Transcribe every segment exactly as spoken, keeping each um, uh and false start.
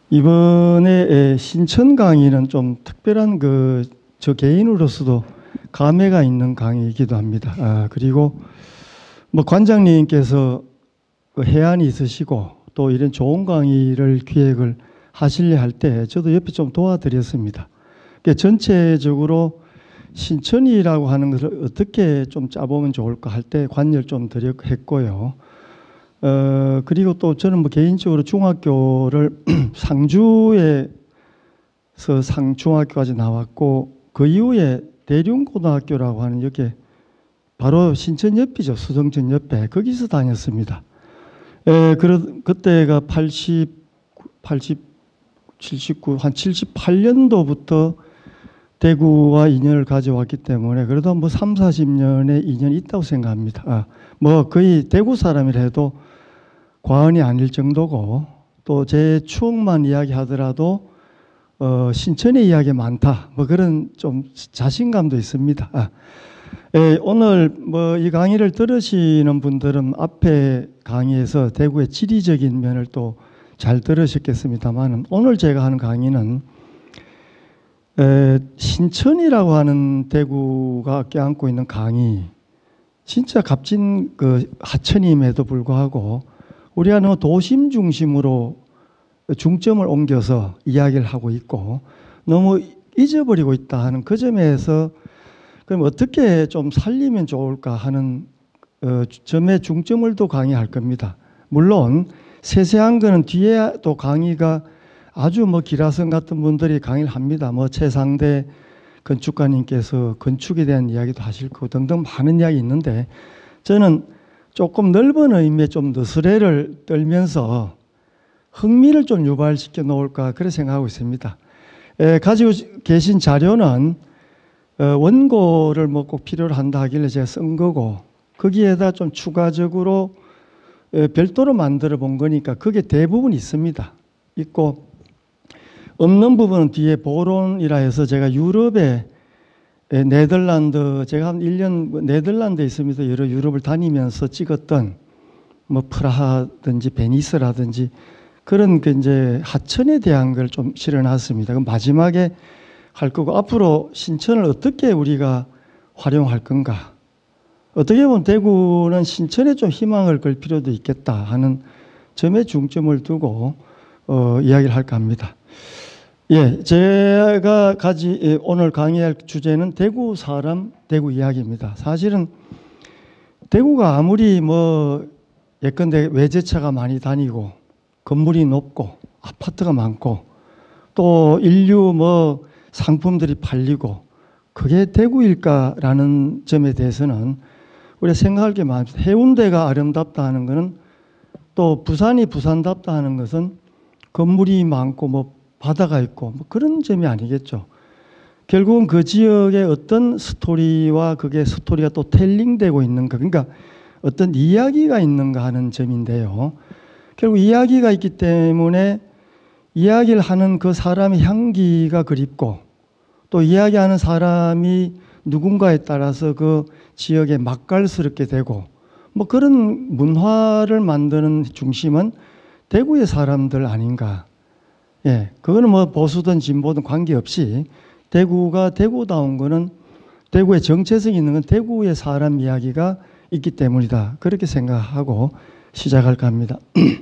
이번에 신천 강의는 좀 특별한 그 저 개인으로서도 감회가 있는 강의이기도 합니다. 아, 그리고 뭐 관장님께서 그 해안이 있으시고 또 이런 좋은 강의를 기획을 하시려 할 때 저도 옆에 좀 도와드렸습니다. 그러니까 전체적으로 신천이라고 하는 것을 어떻게 좀 짜보면 좋을까 할 때 관여를 좀 드려 했고요. 어, 그리고 또 저는 뭐 개인적으로 중학교를 상주에서 상중학교까지 나왔고 그 이후에 대륜고등학교라고 하는 여기 바로 신천 옆이죠. 수성천 옆에 거기서 다녔습니다. 에, 그러, 그때가 팔십, 팔십, 칠십구, 한 칠십팔 년도부터 대구와 인연을 가져왔기 때문에 그래도 뭐 삼, 사십 년의 인연이 있다고 생각합니다. 아, 뭐 거의 대구 사람이라 해도 과언이 아닐 정도고 또 제 추억만 이야기하더라도 어, 신천의 이야기 많다. 뭐 그런 좀 자신감도 있습니다. 아, 예, 오늘 뭐 이 강의를 들으시는 분들은 앞에 강의에서 대구의 지리적인 면을 또 잘 들으셨겠습니다만 오늘 제가 하는 강의는 에, 신천이라고 하는 대구가 껴안고 있는 강이 진짜 값진 그 하천임에도 불구하고 우리가 너무 도심 중심으로 중점을 옮겨서 이야기를 하고 있고 너무 잊어버리고 있다 하는 그 점에서 그럼 어떻게 좀 살리면 좋을까 하는 어, 점에 중점을 또 강의할 겁니다. 물론 세세한 거는 뒤에 또 강의가 아주 뭐 기라성 같은 분들이 강의를 합니다. 뭐 최상대 건축가님께서 건축에 대한 이야기도 하실 거고 등등 많은 이야기 있는데 저는 조금 넓은 의미의 좀 너스레를 떨면서 흥미를 좀 유발시켜 놓을까 그렇게 생각하고 있습니다. 에, 가지고 계신 자료는 어, 원고를 뭐 꼭 필요로 한다 하길래 제가 쓴 거고 거기에다 좀 추가적으로 에, 별도로 만들어 본 거니까 그게 대부분 있습니다. 있고 없는 부분은 뒤에 보론이라 해서 제가 유럽에 네덜란드 제가 한 일 년 네덜란드에 있으면서 여러 유럽을 다니면서 찍었던 뭐 프라하든지 베니스라든지 그런 그 이제 하천에 대한 걸 좀 실어놨습니다. 그럼 마지막에 할 거고 앞으로 신천을 어떻게 우리가 활용할 건가? 어떻게 보면 대구는 신천에 좀 희망을 걸 필요도 있겠다 하는 점에 중점을 두고 어, 이야기를 할까 합니다. 예, 제가 가지 오늘 강의할 주제는 대구 사람, 대구 이야기입니다. 사실은 대구가 아무리 뭐 예컨대 외제차가 많이 다니고 건물이 높고 아파트가 많고 또 인류 뭐 상품들이 팔리고 그게 대구일까라는 점에 대해서는 우리가 생각할 게 많습니다. 해운대가 아름답다 하는 것은 또 부산이 부산답다 하는 것은 건물이 많고 뭐 바다가 있고 뭐 그런 점이 아니겠죠. 결국은 그 지역의 어떤 스토리와 그게 스토리가 또 텔링되고 있는가 그러니까 어떤 이야기가 있는가 하는 점인데요. 결국 이야기가 있기 때문에 이야기를 하는 그 사람의 향기가 그립고 또 이야기하는 사람이 누군가에 따라서 그 지역에 맛깔스럽게 되고 뭐 그런 문화를 만드는 중심은 대구의 사람들 아닌가. 예, 그거는 뭐 보수든 진보든 관계없이 대구가 대구다운 거는 대구의 정체성이 있는 건 대구의 사람 이야기가 있기 때문이다. 그렇게 생각하고 시작할까 합니다.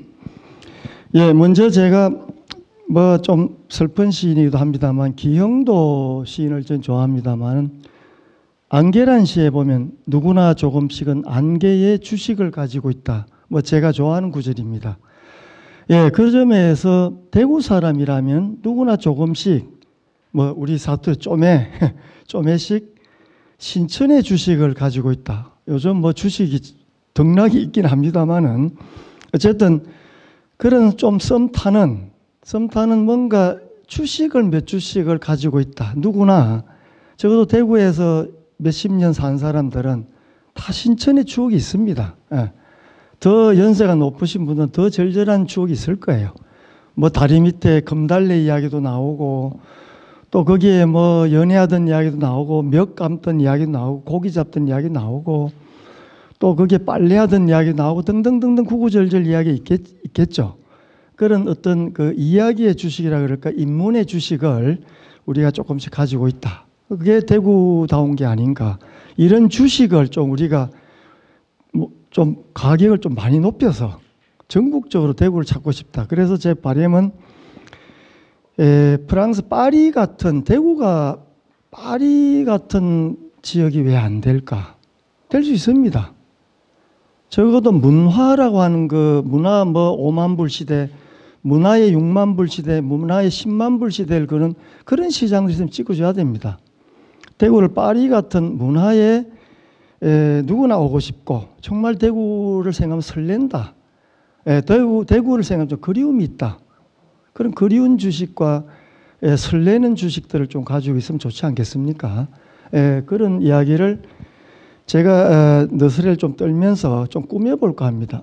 예, 먼저 제가 뭐 좀 슬픈 시인이기도 합니다만 기형도 시인을 전 좋아합니다만 안개란 시에 보면 누구나 조금씩은 안개의 주식을 가지고 있다. 뭐 제가 좋아하는 구절입니다. 예, 그 점에서 대구 사람이라면 누구나 조금씩 뭐 우리 사투리 쪼매 쪼매씩 신천의 주식을 가지고 있다. 요즘 뭐 주식이 등락이 있긴 합니다만은 어쨌든 그런 좀 썸 타는 썸 타는 뭔가 주식을 몇 주식을 가지고 있다. 누구나 적어도 대구에서 몇십 년 산 사람들은 다 신천의 추억이 있습니다. 예. 더 연세가 높으신 분은 더 절절한 추억이 있을 거예요. 뭐 다리 밑에 금달래 이야기도 나오고 또 거기에 뭐 연애하던 이야기도 나오고 멱 감던 이야기도 나오고 고기 잡던 이야기 나오고 또 거기에 빨래하던 이야기 나오고 등등등등 구구절절 이야기 있겠, 있겠죠. 그런 어떤 그 이야기의 주식이라 그럴까, 인문의 주식을 우리가 조금씩 가지고 있다. 그게 대구다운 게 아닌가. 이런 주식을 좀 우리가 뭐 좀 가격을 좀 많이 높여서 전국적으로 대구를 찾고 싶다. 그래서 제 바람은 에, 프랑스 파리 같은, 대구가 파리 같은 지역이 왜 안 될까? 될 수 있습니다. 적어도 문화라고 하는 그 문화 뭐 오만 불 시대, 문화의 육만 불 시대, 문화의 십만 불 시대를 그런 그런 시장도 있으면 찍어줘야 됩니다. 대구를 파리 같은 문화에 에, 누구나 오고 싶고, 정말 대구를 생각하면 설렌다. 에, 대구, 대구를 생각하면 좀 그리움이 있다. 그런 그리운 주식과 에, 설레는 주식들을 좀 가지고 있으면 좋지 않겠습니까? 에, 그런 이야기를 제가 에, 너스레를 좀 떨면서 좀 꾸며볼까 합니다.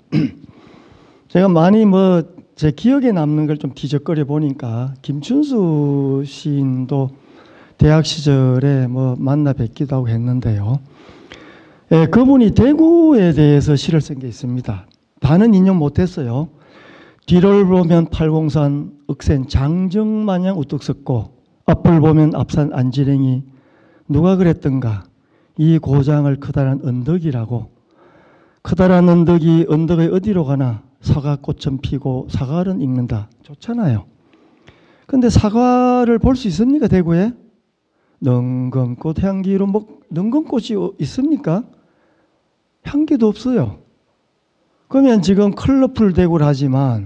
제가 많이 뭐 제 기억에 남는 걸 좀 뒤적거려 보니까 김춘수 시인도 대학 시절에 뭐 만나 뵙기도 하고 했는데요. 예, 그분이 대구에 대해서 시를 쓴 게 있습니다. 다는 인용 못했어요. 뒤를 보면 팔공산 억센 장정마냥 우뚝 섰고, 앞을 보면 앞산 안지랭이, 누가 그랬던가 이 고장을 커다란 언덕이라고. 커다란 언덕이 언덕의 어디로 가나 사과꽃은 피고 사과는 익는다. 좋잖아요. 근데 사과를 볼 수 있습니까, 대구에? 능건꽃 향기로 뭐 능건꽃이 있습니까? 향기도 없어요. 그러면 지금 컬러풀 대구를 하지만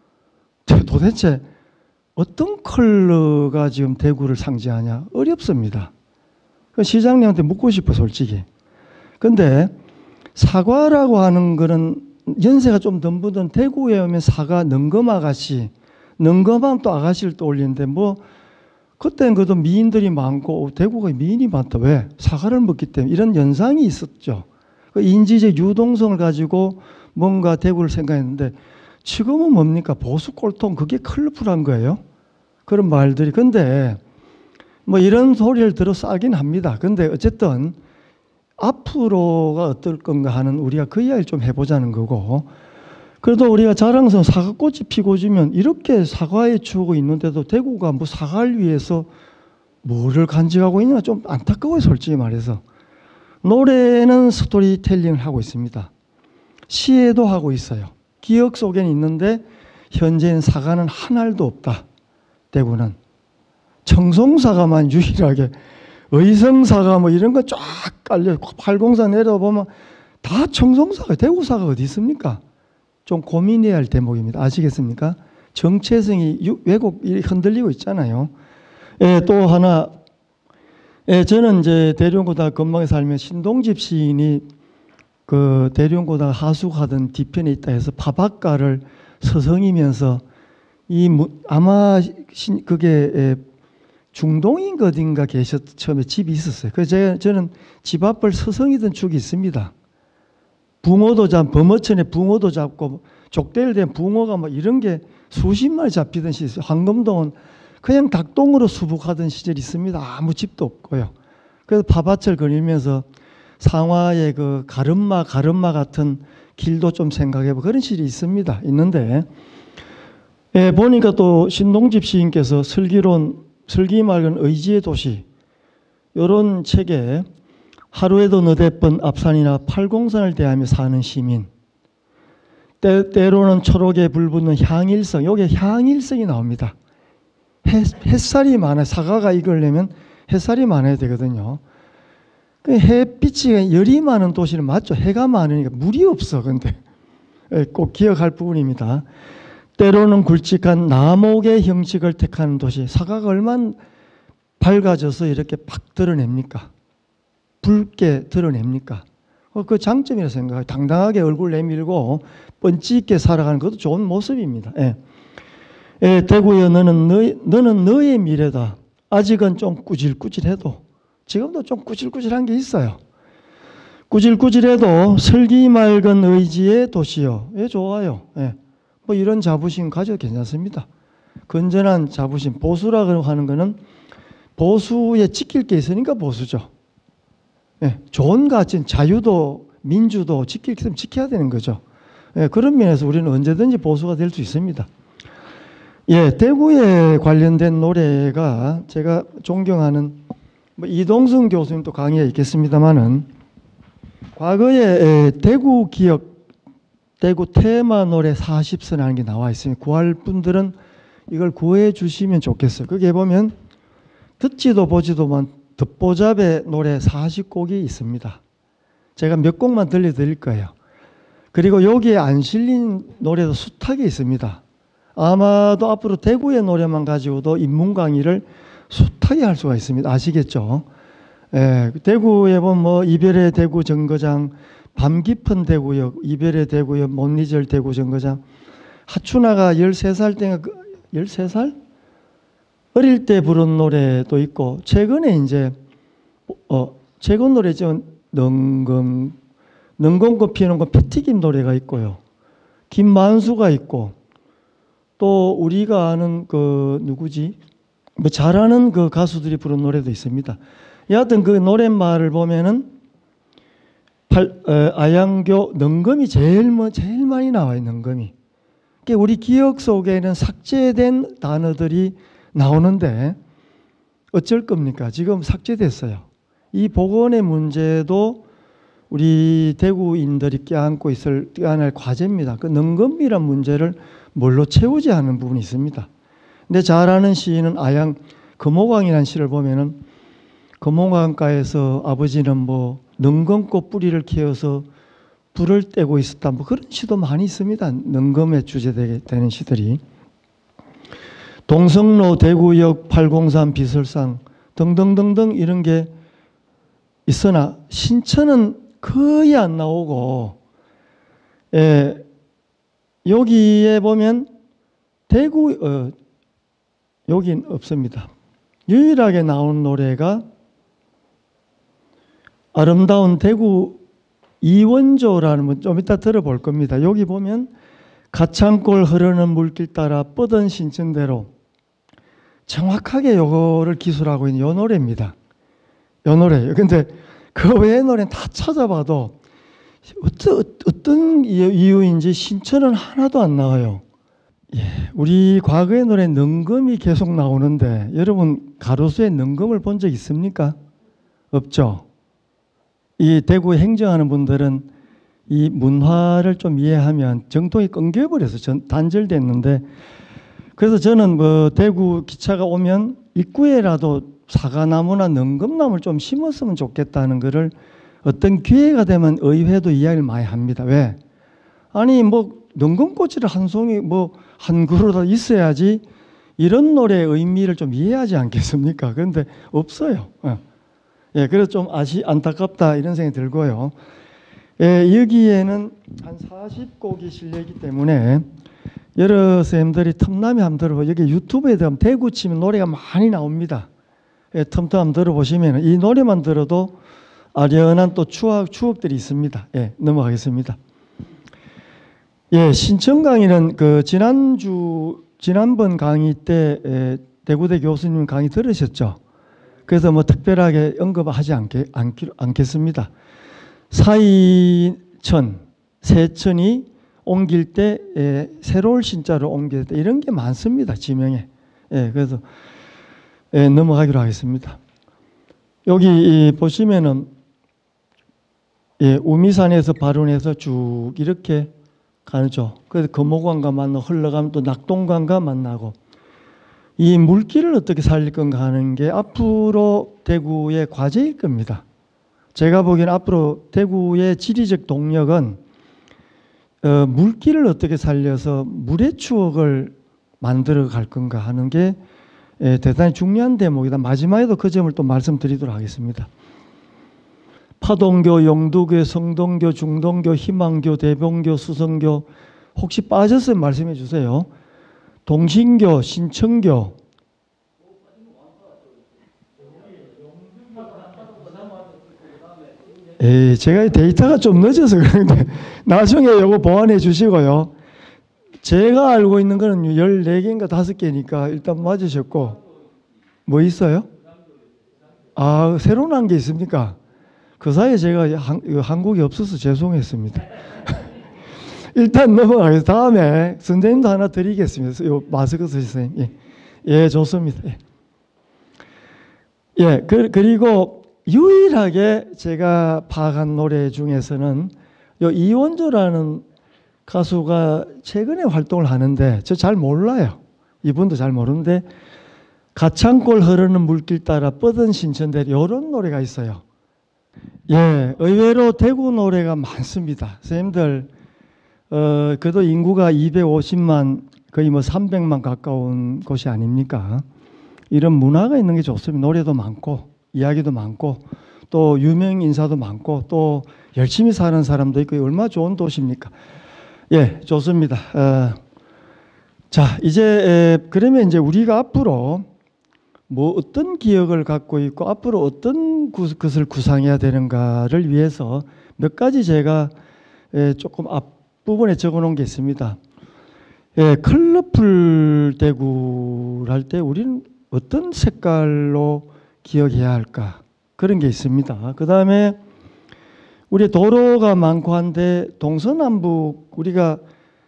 도대체 어떤 컬러가 지금 대구를 상징하냐? 어렵습니다. 시장님한테 묻고 싶어, 솔직히. 근데 사과라고 하는 거는 연세가 좀 덤부던 대구에 오면 사과 능검 아가씨, 능검하면 또 아가씨를 떠올리는데 뭐 그때는 그래도 미인들이 많고 대구가 미인이 많다. 왜? 사과를 먹기 때문에. 이런 연상이 있었죠. 그 인지적 유동성을 가지고 뭔가 대구를 생각했는데 지금은 뭡니까? 보수 꼴통, 그게 컬러풀한 거예요. 그런 말들이. 근데 뭐 이런 소리를 들어 싸긴 합니다. 근데 어쨌든 앞으로가 어떨 건가 하는, 우리가 그 이야기를 좀 해보자는 거고, 그래도 우리가 자랑스러운 사과꽃이 피고 지면 이렇게 사과에 추억이 있는데도 대구가 뭐 사과를 위해서 뭐를 간직하고 있나 좀 안타까워요, 솔직히 말해서. 노래는 스토리텔링을 하고 있습니다. 시에도 하고 있어요. 기억 속에는 있는데 현재는 사과는 한 알도 없다. 대구는 청송사과만 유일하게, 의성사과 뭐 이런 거 쫙 깔려, 팔공산 내려보면 다 청송사과, 대구사과 어디 있습니까? 좀 고민해야 할 대목입니다. 아시겠습니까? 정체성이 왜곡 흔들리고 있잖아요. 예, 또 하나, 예, 저는 이제 대룡고등학교 근방에 살면 신동집 시인이 그 대룡고등학교 하숙하던 뒤편에 있다 해서 바닷가를 서성이면서 이 아마 신, 그게 예, 중동인 어딘가 계셨, 처음에 집이 있었어요. 그래서 제가, 저는 집 앞을 서성이던 축이 있습니다. 붕어도 잡, 범어천에 붕어도 잡고, 족대를 댄 붕어가 뭐 이런 게 수십 마리 잡히던 시절이 있어요. 황금동은 그냥 닭똥으로 수북하던 시절이 있습니다. 아무 집도 없고요. 그래서 파밭을 그리면서 상화의 그 가름마, 가름마 같은 길도 좀 생각해보고 그런 시절이 있습니다. 있는데, 예, 보니까 또 신동집 시인께서 슬기로운 슬기 맑은 의지의 도시, 이런 책에 하루에도 너댓 번 앞산이나 팔공산을 대하며 사는 시민, 때, 때로는 초록에 불붙는 향일성, 여기에 향일성이 나옵니다. 해, 햇살이 많아요. 사과가 익으려면 햇살이 많아야 되거든요. 햇빛이, 열이 많은 도시는 맞죠. 해가 많으니까 물이 없어. 근데 꼭 기억할 부분입니다. 때로는 굵직한 나목의 형식을 택하는 도시. 사과가 얼마나 밝아져서 이렇게 팍 드러냅니까? 붉게 드러냅니까? 그 장점이라 생각해요. 당당하게 얼굴 내밀고 뻔치 있게 살아가는 것도 좋은 모습입니다. 예. 예, 대구여, 너는, 너의, 너는 너의 미래다. 아직은 좀 꾸질꾸질해도, 지금도 좀 꾸질꾸질한 게 있어요. 꾸질꾸질해도 설기 맑은 의지의 도시요. 예, 좋아요. 예. 뭐 이런 자부심 가져도 괜찮습니다. 건전한 자부심, 보수라고 하는 거는 보수에 지킬 게 있으니까 보수죠. 예, 좋은 가치, 자유도 민주도 지킬 게 있으면 지켜야 되는 거죠. 예, 그런 면에서 우리는 언제든지 보수가 될 수 있습니다. 예, 대구에 관련된 노래가 제가 존경하는 뭐 이동승 교수님도 강의에 있겠습니다만은 과거에 에, 대구 기억, 대구 테마 노래 사십 선이라는 게 나와 있습니다. 구할 분들은 이걸 구해 주시면 좋겠어요. 거기에 보면 듣지도 보지도만 듣보잡의 노래 사십 곡이 있습니다. 제가 몇 곡만 들려드릴 거예요. 그리고 여기에 안 실린 노래도 숱하게 있습니다. 아마도 앞으로 대구의 노래만 가지고도 인문 강의를 숱하게 할 수가 있습니다. 아시겠죠? 예, 대구에 보면 뭐 이별의 대구 정거장, 밤 깊은 대구역, 이별의 대구역, 못 잊을 대구 정거장. 하춘아가 열세 살 때가 열세 살? 어릴 때 부른 노래도 있고 최근에 이제 어 최근 노래죠. 능금 능금꽃 피우는 거 피튀김 노래가 있고요. 김만수가 있고 또 우리가 아는 그 누구지? 뭐 잘하는 그 가수들이 부른 노래도 있습니다. 여하튼 그 노랫말을 보면은 팔, 어, 아양교 능금이 제일 뭐 제일 많이 나와요. 능금이. 그러니까 우리 기억 속에는 삭제된 단어들이 나오는데 어쩔 겁니까? 지금 삭제됐어요. 이 복원의 문제도 우리 대구인들이 껴안고 있을 껴안을 과제입니다. 그 능금이란 문제를 뭘로 채우지 않은 부분이 있습니다. 근데 잘 아는 시인은 아양 금호강이라는 시를 보면은 금호강가에서 아버지는 뭐 능금꽃 뿌리를 키워서 불을 떼고 있었다. 뭐 그런 시도 많이 있습니다. 능금에 주제되는 시들이. 동성로, 대구역, 팔공삼, 비설상 등등등등 이런 게 있으나 신천은 거의 안 나오고, 예, 여기에 보면 대구 어, 여긴 없습니다. 유일하게 나온 노래가 아름다운 대구 이원조라는 분 좀 이따 들어볼 겁니다. 여기 보면 가창골 흐르는 물길 따라 뻗은 신천대로 정확하게 요거를 기술하고 있는 요 노래입니다. 요 노래예요. 근데 그 외의 노래는 다 찾아봐도 어떤, 어떤 이유인지 신천은 하나도 안 나와요. 예, 우리 과거의 노래 능금이 계속 나오는데 여러분 가로수에 능금을 본 적 있습니까? 없죠. 이 대구에 행정하는 분들은 이 문화를 좀 이해하면 정통이 끊겨버려서 전 단절됐는데, 그래서 저는 뭐 대구 기차가 오면 입구에라도 사과나무나 능금나무를 좀 심었으면 좋겠다는 거를 어떤 기회가 되면 의회도 이야기를 많이 합니다. 왜? 아니 뭐 능금꽃이를 한 송이 뭐 한 그루라도 있어야지 이런 노래의 의미를 좀 이해하지 않겠습니까? 그런데 없어요. 어. 예, 그래서 좀 아시 안타깝다 이런 생각이 들고요. 예, 여기에는 한 사십 곡이 실려있기 때문에 여러 선생님들이 틈나면 한번 들어보고, 여기 유튜브에 들어가면 대구 치면 노래가 많이 나옵니다. 예, 틈틈 한번 들어보시면 이 노래만 들어도 아련한 또 추억, 추억들이 있습니다. 예, 넘어가겠습니다. 예, 신천 강의는 그 지난주, 지난번 강의 때 예, 대구대 교수님 강의 들으셨죠? 그래서 뭐 특별하게 언급하지 않겠, 않겠습니다. 사이천, 세천이 옮길 때 예, 새로울 신자로 옮길 때 이런 게 많습니다. 지명에. 예, 그래서 예, 넘어가기로 하겠습니다. 여기 보시면은 예, 우미산에서 발원해서 쭉 이렇게 가죠. 그래서 금호강과 만나고 흘러가면 또 낙동강과 만나고, 이 물길을 어떻게 살릴 건가 하는 게 앞으로 대구의 과제일 겁니다. 제가 보기에는 앞으로 대구의 지리적 동력은 어, 물길을 어떻게 살려서 물의 추억을 만들어 갈 건가 하는 게 예, 대단히 중요한 대목이다. 마지막에도 그 점을 또 말씀드리도록 하겠습니다. 파동교, 영두교, 성동교, 중동교, 희망교, 대봉교, 수성교, 혹시 빠졌으면 말씀해 주세요. 동신교, 신천교, 에이, 제가 데이터가 좀 늦어서 그런데 나중에 이거 보완해 주시고요. 제가 알고 있는 거는 열네 개인가 다섯 개니까 일단 맞으셨고, 뭐 있어요? 아, 새로 난 게 있습니까? 그 사이에 제가 한, 한국에 없어서 죄송했습니다. 일단 넘어가겠습니다. 다음에 선생님도 하나 드리겠습니다. 요 마스크 선생님. 예, 예 좋습니다. 예, 예 그, 그리고 유일하게 제가 파악한 노래 중에서는 요 이원조라는 가수가 최근에 활동을 하는데 저 잘 몰라요. 이분도 잘 모르는데 가창골 흐르는 물길 따라 뻗은 신천대리 이런 노래가 있어요. 예, 의외로 대구 노래가 많습니다. 선생님들 어, 그래도 인구가 이백오십만 거의 뭐 삼백만 가까운 곳이 아닙니까? 이런 문화가 있는 게 좋습니다. 노래도 많고 이야기도 많고 또 유명 인사도 많고 또 열심히 사는 사람도 있고 얼마나 좋은 도시입니까? 예, 좋습니다. 어, 자, 이제 에, 그러면 이제 우리가 앞으로 뭐 어떤 기억을 갖고 있고 앞으로 어떤 구, 것을 구상해야 되는가를 위해서 몇 가지 제가 에, 조금 앞부분에 적어 놓은 게 있습니다. 예, 컬러풀 대구를 할 때 우리는 어떤 색깔로 기억해야 할까 그런 게 있습니다. 그 다음에 우리 도로가 많고 한데 동서남북 우리가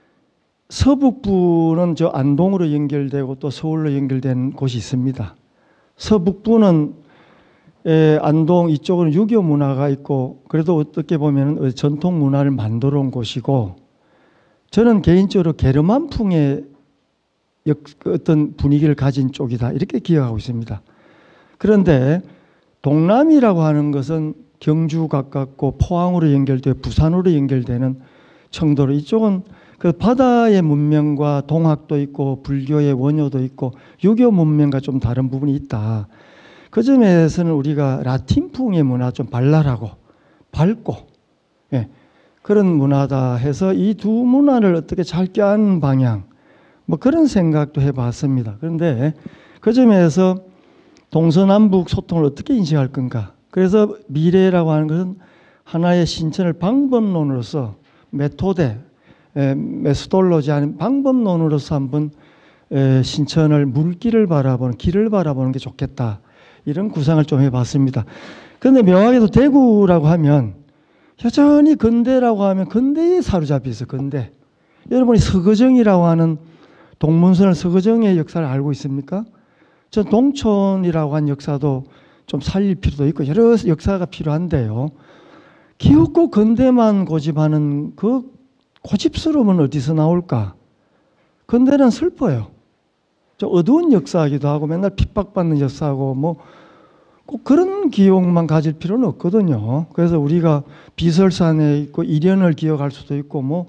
서북부는 저 안동으로 연결되고 또 서울로 연결된 곳이 있습니다. 서북부는 에, 안동 이쪽은 유교 문화가 있고 그래도 어떻게 보면 전통 문화를 만들어 온 곳이고 저는 개인적으로 게르만풍의 역, 어떤 분위기를 가진 쪽이다 이렇게 기억하고 있습니다. 그런데 동남이라고 하는 것은 경주 가깝고 포항으로 연결되고 부산으로 연결되는 청도로 이쪽은 그 바다의 문명과 동학도 있고 불교의 원효도 있고 유교 문명과 좀 다른 부분이 있다. 그 점에서는 우리가 라틴풍의 문화 좀 발랄하고 밝고 예, 그런 문화다 해서 이 두 문화를 어떻게 잘 껴안는 방향 뭐 그런 생각도 해봤습니다. 그런데 그 점에서 동서남북 소통을 어떻게 인식할 건가. 그래서 미래라고 하는 것은 하나의 신천을 방법론으로서 메토데 메소돌로지 아닌 방법론으로서 한번 신천을 물길을 바라보는 길을 바라보는 게 좋겠다. 이런 구상을 좀 해봤습니다. 그런데 묘하게도 대구라고 하면 여전히 근대라고 하면 근대에 사로잡혀 있어. 근대. 여러분이 서거정이라고 하는 동문선을 서거정의 역사를 알고 있습니까? 전 동촌이라고 한 역사도 좀 살릴 필요도 있고 여러 역사가 필요한데요. 기웃고 근대만 고집하는 그 고집스러움은 어디서 나올까? 근대는 슬퍼요. 좀 어두운 역사이기도 하고 맨날 핍박받는 역사하고 뭐 꼭 그런 기억만 가질 필요는 없거든요. 그래서 우리가 비설산에 있고 일연을 기억할 수도 있고 뭐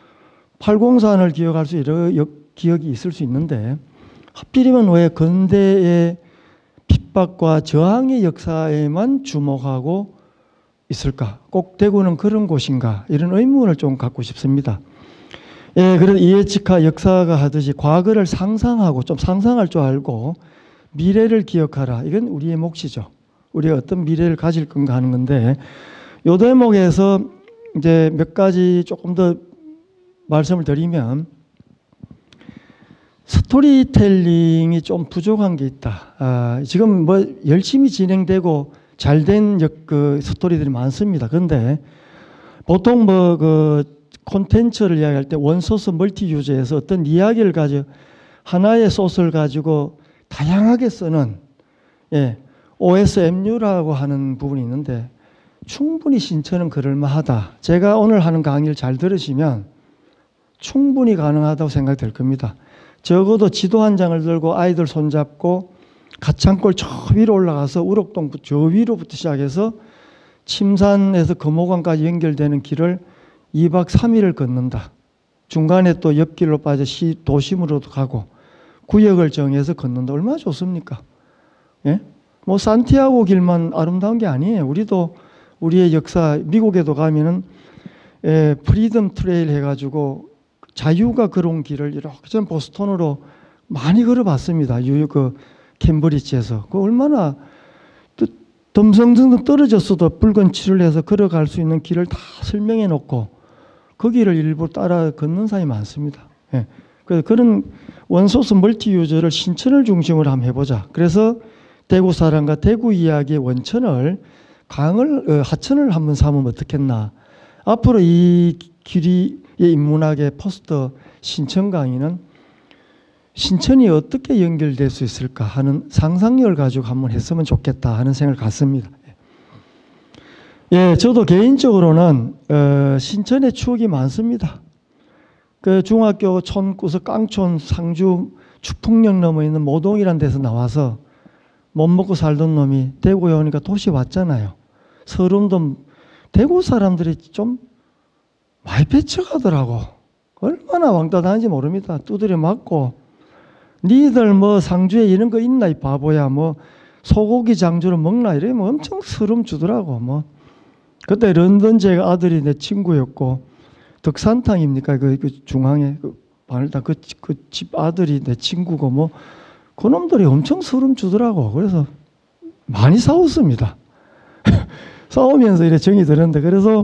팔공산을 기억할 수 여러 기억이 있을 수 있는데 하필이면 왜 근대의 핍박과 저항의 역사에만 주목하고 있을까? 꼭 대구는 그런 곳인가? 이런 의문을 좀 갖고 싶습니다. 예, 그래서 이에치카 역사가 하듯이 과거를 상상하고 좀 상상할 줄 알고 미래를 기억하라. 이건 우리의 몫이죠. 우리가 어떤 미래를 가질 건가 하는 건데 요 대목에서 이제 몇 가지 조금 더 말씀을 드리면 스토리텔링이 좀 부족한 게 있다. 아, 지금 뭐 열심히 진행되고 잘된 그 스토리들이 많습니다. 그런데 보통 뭐 그 콘텐츠를 이야기할 때 원소스 멀티 유저에서 어떤 이야기를 가지고 하나의 소스를 가지고 다양하게 쓰는 예, 오에스엠유라고 하는 부분이 있는데 충분히 신천은 그럴만하다. 제가 오늘 하는 강의를 잘 들으시면 충분히 가능하다고 생각이 될 겁니다. 적어도 지도 한 장을 들고 아이들 손잡고 가창골 저 위로 올라가서 우럭동 저 위로부터 시작해서 침산에서 금호관까지 연결되는 길을 이 박 삼 일을 걷는다. 중간에 또 옆길로 빠져 시, 도심으로도 가고 구역을 정해서 걷는다. 얼마나 좋습니까? 예? 뭐 산티아고 길만 아름다운 게 아니에요. 우리도 우리의 역사 미국에도 가면은 예, 프리덤 트레일 해가지고 자유가 걸어온 길을 이렇게 전 보스턴으로 많이 걸어봤습니다. 유 그 캠브리지에서 그 얼마나 덤성덤성 떨어졌어도 붉은 칠을 해서 걸어갈 수 있는 길을 다 설명해 놓고 그 길을 일부 따라 걷는 사람이 많습니다. 예. 그래서 그런 원소스 멀티 유저를 신천을 중심으로 한번 해보자. 그래서 대구 사람과 대구 이야기의 원천을 강을 어, 하천을 한번 삼으면 어떻겠나. 앞으로 이 길이 인문학의 포스터 신천 강의는 신천이 어떻게 연결될 수 있을까 하는 상상력을 가지고 한번 했으면 좋겠다 하는 생각을 갖습니다. 예, 저도 개인적으로는 어, 신천의 추억이 많습니다. 그 중학교 촌구서 깡촌 상주 축풍역 넘어 있는 모동이라는 데서 나와서 못 먹고 살던 놈이 대구에 오니까 도시 왔잖아요. 서름도 대구 사람들이 좀 많이 배쳐가더라고. 얼마나 왕따 당한지 모릅니다. 두드려 맞고 니들 뭐 상주에 이런 거 있나 이 바보야 뭐 소고기 장주를 먹나 이러면 엄청 서름 주더라고. 뭐 그때 런던 제 아들이 내 친구였고 덕산탕입니까 그, 그 중앙에 그 바늘탕 그, 그 집 아들이 내 친구고 뭐 그놈들이 엄청 서름 주더라고. 그래서 많이 싸웠습니다. 싸우면서 이래 정이 들었는데 그래서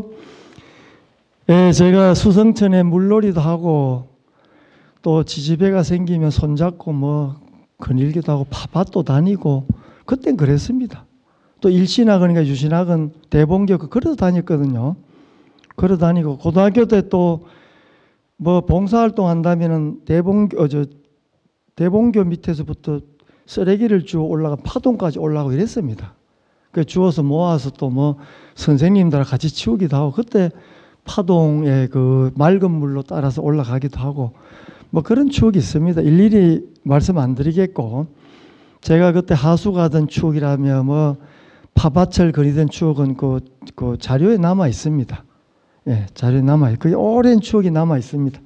예, 제가 수성천에 물놀이도 하고 또 지지배가 생기면 손잡고 뭐 거닐기도 하고 파밭도 다니고 그땐 그랬습니다. 또 일신학원 그러니까 유신학원 대봉교 걸어 다녔거든요. 걸어 다니고 고등학교 때 또 뭐 봉사활동 한다면은 대봉교 어, 저 대봉교 밑에서부터 쓰레기를 주워 올라가 파동까지 올라가고 이랬습니다. 그 주워서 모아서 또 뭐 선생님들 같이 치우기도 하고 그때 파동에 그 맑은 물로 따라서 올라가기도 하고 뭐 그런 추억이 있습니다. 일일이 말씀 안 드리겠고 제가 그때 하수 가던 추억이라며 뭐 파밭을 그리던 추억은 그, 그 자료에 남아 있습니다. 예, 자료에 남아 있고 오랜 추억이 남아 있습니다.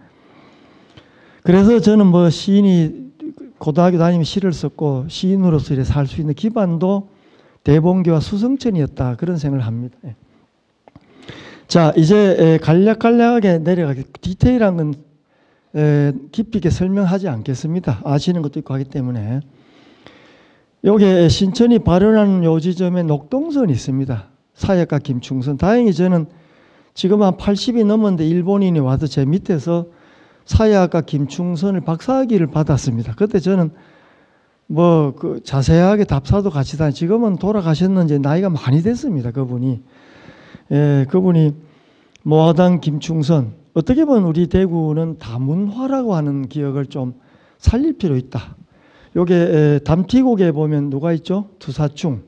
그래서 저는 뭐 시인이 고등학교 다니면 시를 썼고 시인으로서 이렇게 살 수 있는 기반도 대봉교와 수성천이었다 그런 생각을 합니다. 예. 자 이제 간략간략하게 내려가게 디테일한 건 에, 깊이 있게 설명하지 않겠습니다. 아시는 것도 있고 하기 때문에 여기에 신천이 발현하는 요 지점에 녹동선이 있습니다. 사역가 김충선. 다행히 저는 지금 한 팔십이 넘었는데 일본인이 와서 제 밑에서 사역가 김충선을 박사학위를 받았습니다. 그때 저는 뭐 그 자세하게 답사도 같이 다니 지금은 돌아가셨는지 나이가 많이 됐습니다. 그분이 예, 그분이 모화당 김충선 어떻게 보면 우리 대구는 다문화라고 하는 기억을 좀 살릴 필요 있다. 요게 담티곡에 보면 누가 있죠? 두사충,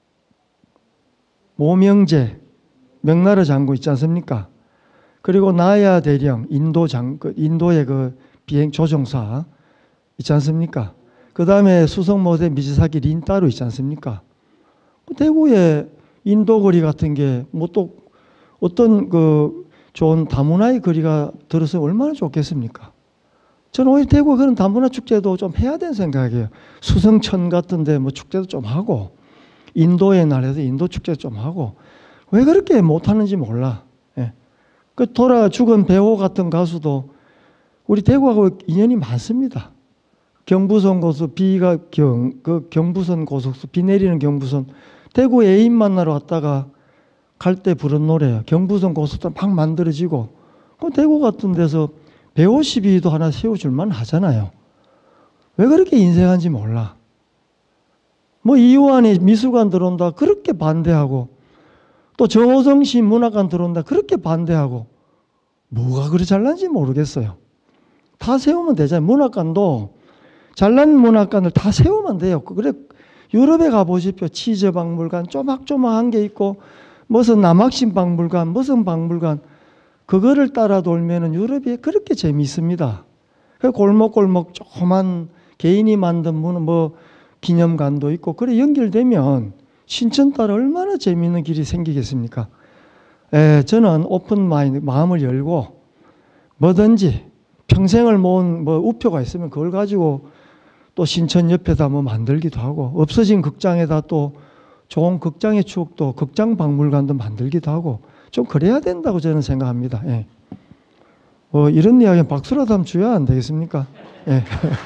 모명제, 명나라 장군 있지 않습니까? 그리고 나야 대령, 인도 장, 인도의 그 비행 조종사 있지 않습니까? 그 다음에 수성모대 미지사기 린따로 있지 않습니까? 대구에 인도거리 같은 게 뭐 또 어떤 그 좋은 다문화의 거리가 들어서 얼마나 좋겠습니까? 저는 오히려 대구 그런 다문화 축제도 좀 해야 되는 생각이에요. 수성천 같은데 뭐 축제도 좀 하고 인도의 날에도 인도 축제 좀 하고 왜 그렇게 못하는지 몰라. 예. 그 돌아 죽은 배우 같은 가수도 우리 대구하고 인연이 많습니다. 경부선 고속 비가 경, 그 경부선 고속수 비 내리는 경부선 대구 애인 만나러 왔다가 갈 때 부른 노래예요. 경부선 고속도로 막 만들어지고 그 대구 같은 데서 백오십이도 하나 세워줄만 하잖아요. 왜 그렇게 인색한지 몰라. 뭐 이완이 미술관 들어온다 그렇게 반대하고 또 저호성시 문학관 들어온다 그렇게 반대하고 뭐가 그리 잘난지 모르겠어요. 다 세우면 되잖아요. 문학관도 잘난 문학관을 다 세우면 돼요. 그래 유럽에 가보십시오. 치즈 박물관 쪼막쪼막한 게 있고 무슨 남학신 박물관 무슨 박물관 그거를 따라 돌면은 유럽이 그렇게 재미있습니다. 골목골목 조그만 개인이 만든 뭐 기념관도 있고 그래 연결되면 신천 따라 얼마나 재미있는 길이 생기겠습니까? 에, 저는 오픈 마인드 마음을 열고 뭐든지 평생을 모은 뭐 우표가 있으면 그걸 가지고 또 신천 옆에다 뭐 만들기도 하고 없어진 극장에다 또 좋은 극장의 추억도 극장 박물관도 만들기도 하고 좀 그래야 된다고 저는 생각합니다. 예. 뭐 이런 이야기는 박수라도 한번 줘야 안 되겠습니까? 예.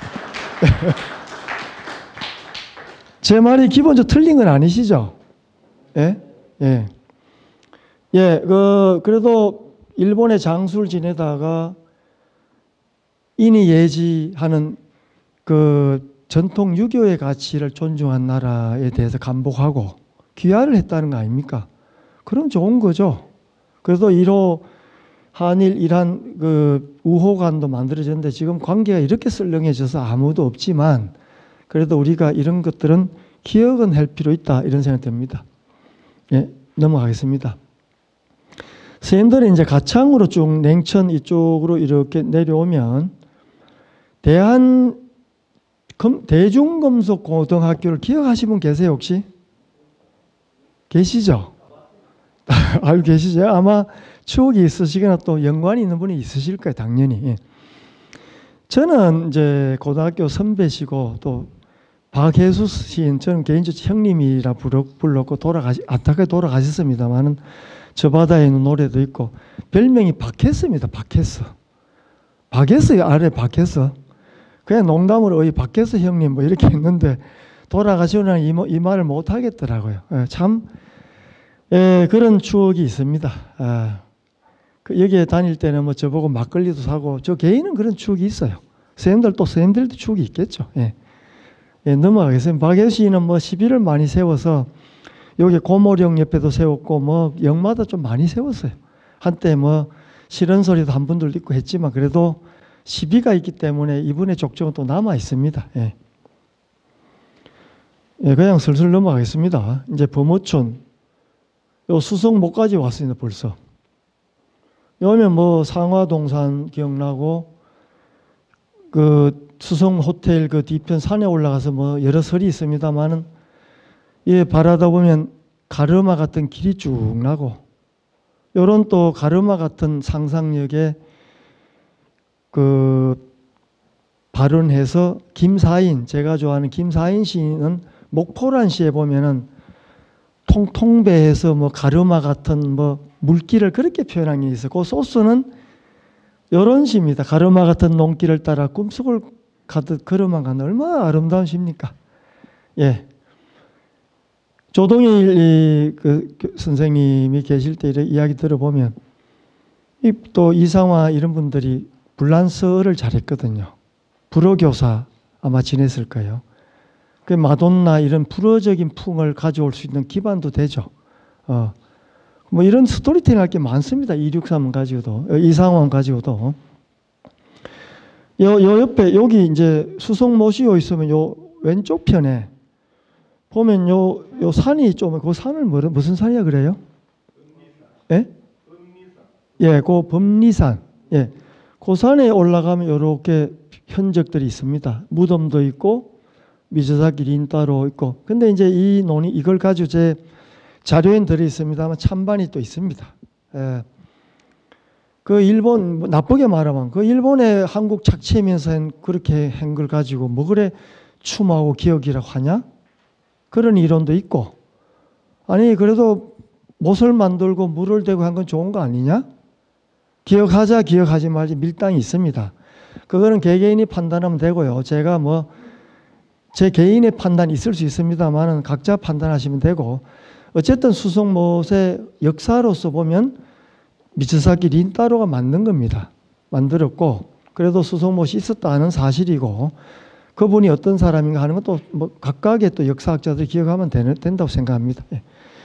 제 말이 기본적으로 틀린 건 아니시죠? 예? 예. 예, 그, 그래도 일본의 장수를 지내다가 인이 예지하는 그 전통 유교의 가치를 존중한 나라에 대해서 감복하고 귀화를 했다는 거 아닙니까? 그럼 좋은 거죠. 그래도 이로 한일 이란 그 우호관도 만들어졌는데 지금 관계가 이렇게 썰렁해져서 아무도 없지만 그래도 우리가 이런 것들은 기억은 할 필요 있다 이런 생각이 듭니다. 예, 넘어가겠습니다. 선생님들이 이제 가창으로 쭉 냉천 이쪽으로 이렇게 내려오면 대한 금, 대중금속고등학교를 기억하시는 분 계세요 혹시? 계시죠? 알고 계시죠? 아마 추억이 있으시거나 또 연관이 있는 분이 있으실 거예요 당연히. 예. 저는 이제 고등학교 선배시고 또 박혜수 시인 저는 개인적으로 형님이라 불렀고 돌아가시 안타깝게 돌아가셨습니다만은 저 바다에 있는 노래도 있고 별명이 박혜스입니다. 박혜스. 박혜스 아래 박혜스. 그냥 농담으로 이 박혜스 형님 뭐 이렇게 했는데 돌아가시고 이, 이 말을 못 하겠더라고요. 예, 참 예, 그런 추억이 있습니다. 아, 그 여기에 다닐 때는 뭐 저보고 막걸리도 사고 저 개인은 그런 추억이 있어요. 선생님들 또 선생님들도 추억이 있겠죠. 예. 예, 넘어가겠습니다. 박혜수 씨는 뭐 시비를 많이 세워서 여기 고모령 옆에도 세웠고 뭐 역마다 좀 많이 세웠어요. 한때 뭐 싫은 소리도 한 분들도 있고 했지만 그래도 시비가 있기 때문에 이분의 족적은 또 남아 있습니다. 예. 예, 그냥 슬슬 넘어가겠습니다. 이제 범어촌 요 수성목까지 왔습니다. 벌써. 여면 뭐 상화동산 기억나고 그 수성 호텔 그 뒤편 산에 올라가서 뭐 여러 설이 있습니다만은 예, 바라다 보면 가르마 같은 길이 쭉 나고 요런 또 가르마 같은 상상력에 그 발언해서 김사인 제가 좋아하는 김사인 시인은 목포란 시에 보면은 통통배에서 뭐 가르마 같은 뭐 물길을 그렇게 표현한 게 있어요. 그 소스는 요런 시입니다. 가르마 같은 농길을 따라 꿈속을 가듯 걸어만 가는 얼마나 아름다운 시입니까? 예. 조동일 그 선생님이 계실 때 이야기 들어보면 또 이상화 이런 분들이 불란서어를 잘했거든요. 불어교사 아마 지냈을 거예요. 그 마돈나 이런 불어적인 풍을 가져올 수 있는 기반도 되죠. 어. 뭐 이런 스토리텔링 할 게 많습니다. 이백육십삼 가지고도 이상원 가지고도 요, 요 옆에 여기 이제 수성모시오 있으면 요 왼쪽 편에 보면 요, 요 산이 좀 그 산을 뭐, 무슨 산이야 그래요? 예? 예, 그 범리산. 예, 그 산에 올라가면 요렇게 흔적들이 있습니다. 무덤도 있고 미저사길 인따로 있고. 근데 이제 이 논이 이걸 가지고 제 자료엔 들어 있습니다만 찬반이 또 있습니다. 예. 그 일본 뭐 나쁘게 말하면 그 일본의 한국 착취하면서 그렇게 한 걸 가지고 뭐 그래 추모하고 기억이라고 하냐? 그런 이론도 있고 아니 그래도 못을 만들고 물을 대고 한 건 좋은 거 아니냐? 기억하자 기억하지 말지 밀당이 있습니다. 그거는 개개인이 판단하면 되고요. 제가 뭐 제 개인의 판단이 있을 수 있습니다만은 각자 판단하시면 되고 어쨌든 수성못의 역사로서 보면 미츠사키 린따로가 만든 겁니다. 만들었고 그래도 수성못이 있었다는 사실이고 그분이 어떤 사람인가 하는 것도 뭐 각각의 또 역사학자들이 기억하면 되는, 된다고 생각합니다. 예.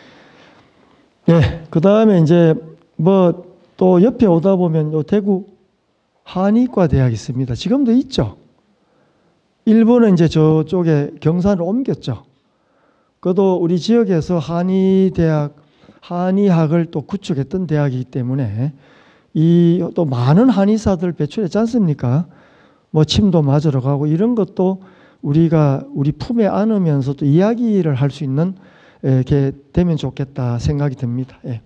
예. 그 다음에 이제 뭐 또 옆에 오다 보면 요 대구 한의과 대학이 있습니다. 지금도 있죠. 일본은 이제 저쪽에 경산을 옮겼죠. 그것도 우리 지역에서 한의대학, 한의학을 또 구축했던 대학이기 때문에 이 또 많은 한의사들 배출했지 않습니까? 뭐 침도 맞으러 가고 이런 것도 우리가 우리 품에 안으면서 또 이야기를 할 수 있는 게 되면 좋겠다 생각이 듭니다. 예.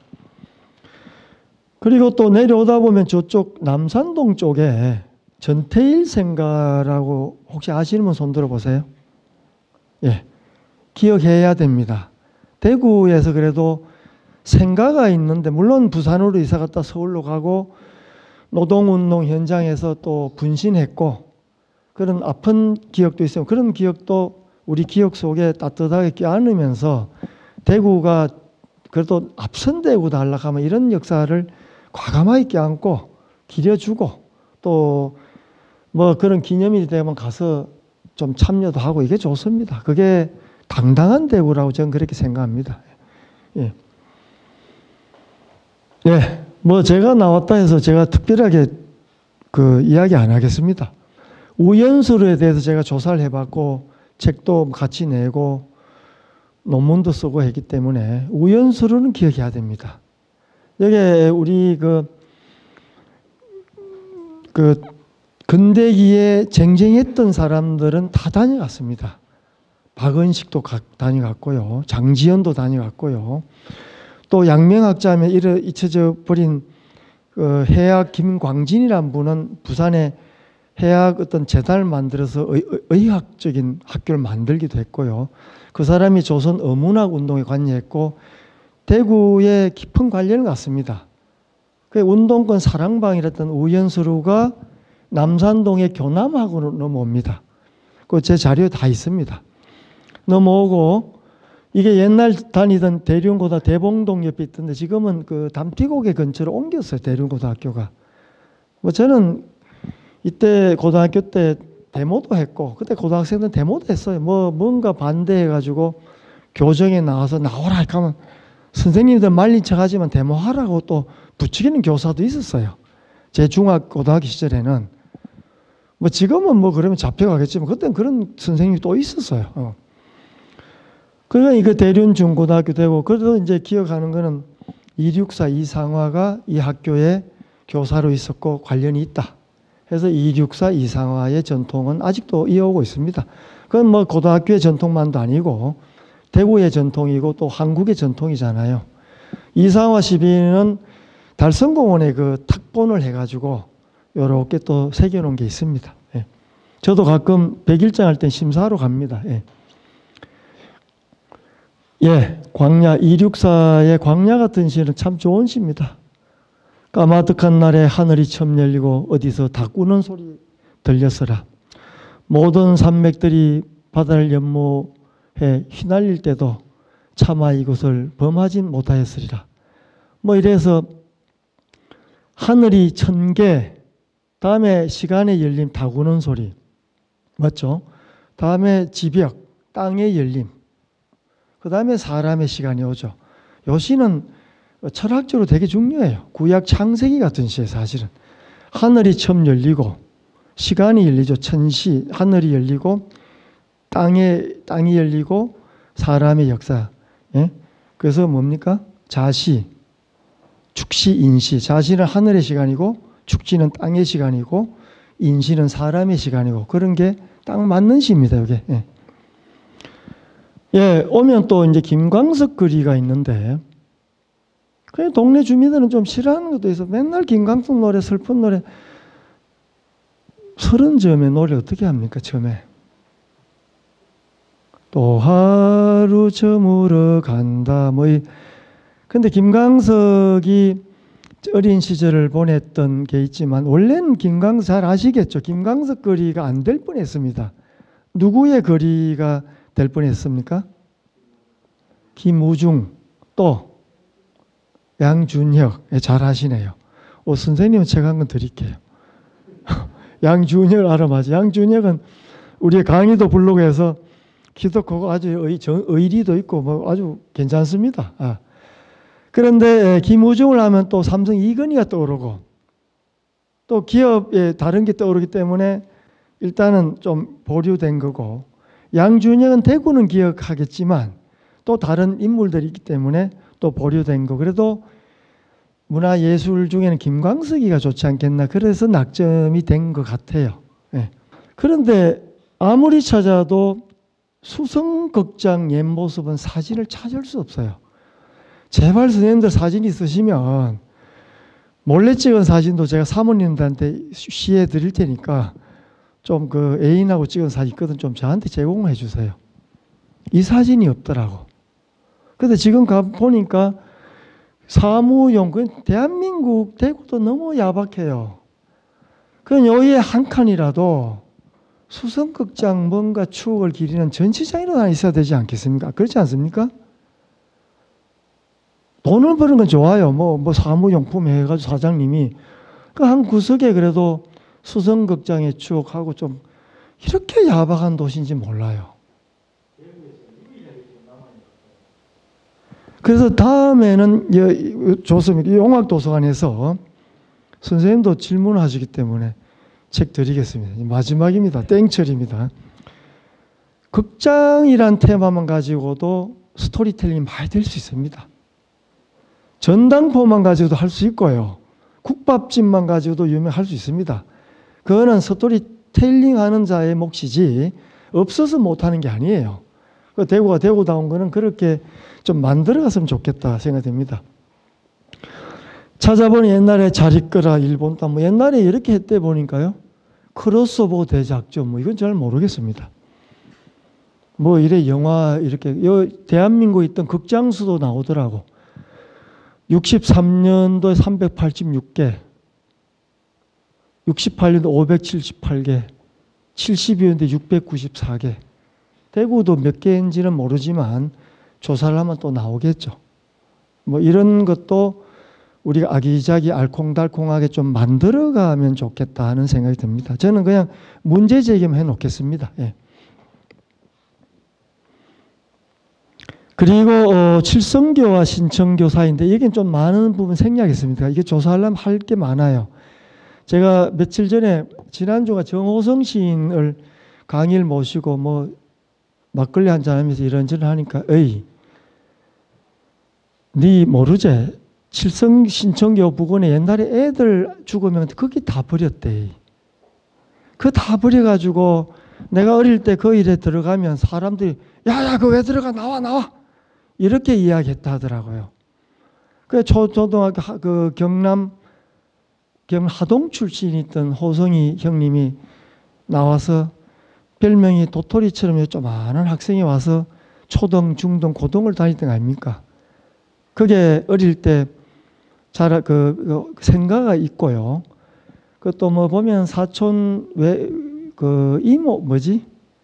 그리고 또 내려오다 보면 저쪽 남산동 쪽에 전태일 생가라고 혹시 아시는 분 손 들어보세요. 예. 기억해야 됩니다. 대구에서 그래도 생가가 있는데 물론 부산으로 이사 갔다 서울로 가고 노동운동 현장에서 또 분신했고 그런 아픈 기억도 있어요. 그런 기억도 우리 기억 속에 따뜻하게 껴안으면서 대구가 그래도 앞선 대구다 하려고 하면 이런 역사를 과감하게 껴안고 기려주고 또 뭐 그런 기념일이 되면 가서 좀 참여도 하고 이게 좋습니다. 그게 당당한 대구라고 저는 그렇게 생각합니다. 예. 예. 뭐 제가 나왔다 해서 제가 특별하게 그 이야기 안 하겠습니다. 우연수로에 대해서 제가 조사를 해봤고 책도 같이 내고 논문도 쓰고 했기 때문에 우연수로는 기억해야 됩니다. 여기 우리 그, 그 근대기에 쟁쟁했던 사람들은 다 다녀갔습니다. 박은식도 다녀갔고요. 장지연도 다녀갔고요. 또 양명학자면 잊혀져 버린 그 해학 김광진이라는 분은 부산에 해학 어떤 재단을 만들어서 의, 의학적인 학교를 만들기도 했고요. 그 사람이 조선 어문학 운동에 관여했고 대구에 깊은 관련을 갖습니다. 그 운동권 사랑방이랬던 우연수루가 남산동의 교남학으로 넘어옵니다. 그 제 자료에 다 있습니다. 넘어오고 이게 옛날 다니던 대륜고등 대봉동 옆에 있던데 지금은 그 담티고개 근처로 옮겼어요. 대륜고등학교가. 뭐 저는 이때 고등학교 때 데모도 했고 그때 고등학생들은 데모도 했어요. 뭐 뭔가 반대해가지고 교정에 나와서 나오라 하면 선생님들 말린 척하지만 데모하라고 또 부추기는 교사도 있었어요. 제 중학 고등학교 시절에는 뭐 지금은 뭐 그러면 잡혀가겠지만 그때는 그런 선생님이 또 있었어요. 어. 그러니까 이거 대륜 중고등학교 되고 그래도 이제 기억하는 거는 이육사 이상화가 이 학교에 교사로 있었고 관련이 있다. 그래서 이육사 이상화의 전통은 아직도 이어오고 있습니다. 그건 뭐 고등학교의 전통만도 아니고 대구의 전통이고 또 한국의 전통이잖아요. 이상화 시비는 달성공원에 그 탁본을 해가지고 이렇게 또 새겨놓은 게 있습니다. 예. 저도 가끔 백일장 할 때 심사하러 갑니다. 예. 예, 광야 이육사의 광야 같은 시는 참 좋은 시입니다. 까마득한 날에 하늘이 처음 열리고 어디서 닭 우는 소리 들렸으라. 모든 산맥들이 바다를 연모해 휘날릴 때도 차마 이곳을 범하진 못하였으리라. 뭐 이래서 하늘이 천 개, 다음에 시간의 열림 닭 우는 소리 맞죠? 다음에 지벽, 땅의 열림, 그 다음에 사람의 시간이 오죠. 요 시는 철학적으로 되게 중요해요. 구약 창세기 같은 시에 사실은 하늘이 처음 열리고 시간이 열리죠. 천시 하늘이 열리고 땅에 땅이 열리고 사람의 역사. 예? 그래서 뭡니까? 자시, 축시, 인시. 자시는 하늘의 시간이고 축지는 땅의 시간이고 인시는 사람의 시간이고 그런 게 딱 맞는 시입니다. 이게. 예. 예, 오면 또 이제 김광석 거리가 있는데, 그 동네 주민들은 좀 싫어하는 것도 있어. 맨날 김광석 노래, 슬픈 노래. 서른 즈음에 노래 어떻게 합니까, 처음에? 또 하루 저물어 간다. 뭐, 이. 근데 김광석이 어린 시절을 보냈던 게 있지만, 원래는 김광석 잘 아시겠죠? 김광석 거리가 안 될 뻔했습니다. 누구의 거리가 될 뻔했습니까? 김우중, 또 양준혁. 잘 아시네요. 오, 선생님은 책 한 권 드릴게요. 양준혁 알아맞아. 양준혁은 우리의 강의도 블로그에서 기독교가 아주 의, 정, 의리도 있고 뭐 아주 괜찮습니다. 아. 그런데 김우중을 하면 또 삼성 이건희가 떠오르고 또 기업에 다른 게 떠오르기 때문에 일단은 좀 보류된 거고, 양준혁은 대구는 기억하겠지만 또 다른 인물들이 있기 때문에 또 보류된 거. 그래도 문화예술 중에는 김광석이가 좋지 않겠나. 그래서 낙점이 된 것 같아요. 예. 그런데 아무리 찾아도 수성극장 옛 모습은 사진을 찾을 수 없어요. 제발 선생님들 사진 있으시면 몰래 찍은 사진도 제가 사모님들한테 시해 드릴 테니까 좀 그 애인하고 찍은 사진 있거든 좀 저한테 제공해 주세요. 이 사진이 없더라고. 근데 지금 가 보니까 사무용, 대한민국 대구도 너무 야박해요. 그럼 여기에 한 칸이라도 수성극장 뭔가 추억을 기리는 전시장이라도 하나 있어야 되지 않겠습니까? 그렇지 않습니까? 돈을 버는 건 좋아요. 뭐, 뭐 사무용품 해가지고 사장님이 그 한 구석에 그래도 수성극장의 추억하고 좀 이렇게 야박한 도시인지 몰라요. 그래서 다음에는 좋습니다. 용학도서관에서 선생님도 질문하시기 때문에 책 드리겠습니다. 마지막입니다. 땡철입니다. 극장이란 테마만 가지고도 스토리텔링이 많이 될 수 있습니다. 전당포만 가지고도 할 수 있고요. 국밥집만 가지고도 유명할 수 있습니다. 그거는 스토리텔링 하는 자의 몫이지 없어서 못하는 게 아니에요. 대구가 대구다운 거는 그렇게 좀 만들어갔으면 좋겠다 생각됩니다. 찾아보니 옛날에 잘 있거라 일본도 뭐 옛날에 이렇게 했대 보니까요. 크로스오버 대작전 뭐 이건 잘 모르겠습니다. 뭐 이래 영화 이렇게 여 대한민국에 있던 극장수도 나오더라고. 육십삼 년도에 삼백팔십육 개, 육십팔 년도 오백칠십팔 개, 칠십이 년도에 육백구십사 개. 대구도 몇 개인지는 모르지만 조사를 하면 또 나오겠죠. 뭐 이런 것도 우리가 아기자기 알콩달콩하게 좀 만들어가면 좋겠다 하는 생각이 듭니다. 저는 그냥 문제 제기만 해놓겠습니다. 예. 그리고 어, 칠성교와 신청교 사이인데 여기는 좀 많은 부분 생략했습니다. 이게 조사하려면 할 게 많아요. 제가 며칠 전에 지난주가 정호성 시인을 강의를 모시고 뭐 막걸리 한잔 하면서 이런저런 하니까 에이 네 모르지? 칠성 신청교 부근에 옛날에 애들 죽으면 거기 다 버렸대. 그 다 버려가지고 내가 어릴 때 그 일에 들어가면 사람들이 야야 그 왜 들어가 나와 나와 이렇게 이야기했다 하더라고요. 그 초등학교 그 경남 경 하동 출신이 있던 호성이 형님이 나와서 별명이 도토리처럼 조그마한 학생이 와서 초등, 중등, 고등을 다니던 거 아닙니까? 그게 어릴 때 잘 그 생가가 있고요. 그 또 뭐 보면 사촌 왜 그 이모 뭐지?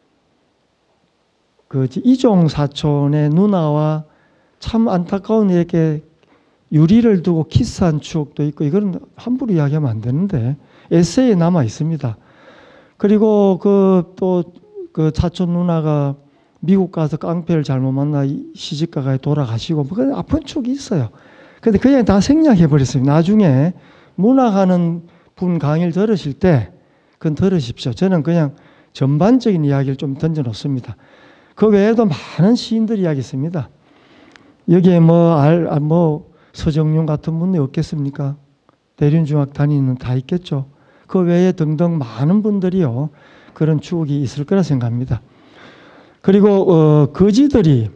그 이종 사촌의 누나와 참 안타까운 이렇게 유리를 두고 키스한 추억도 있고 이건 함부로 이야기하면 안 되는데 에세이에 남아 있습니다. 그리고 그 또 그 사촌 누나가 미국 가서 깡패를 잘못 만나 시집가가 돌아가시고 뭐 그런 아픈 추억이 있어요. 근데 그냥 다 생략해 버렸습니다. 나중에 문학하는 분 강의를 들으실 때 그건 들으십시오. 저는 그냥 전반적인 이야기를 좀 던져 놓습니다. 그 외에도 많은 시인들 이야기 있습니다. 여기에 뭐, 알, 뭐, 서정윤 같은 분이 없겠습니까? 대륜중학 다니는 다 있겠죠. 그 외에 등등 많은 분들이요. 그런 추억이 있을 거라 생각합니다. 그리고, 어, 거지들이,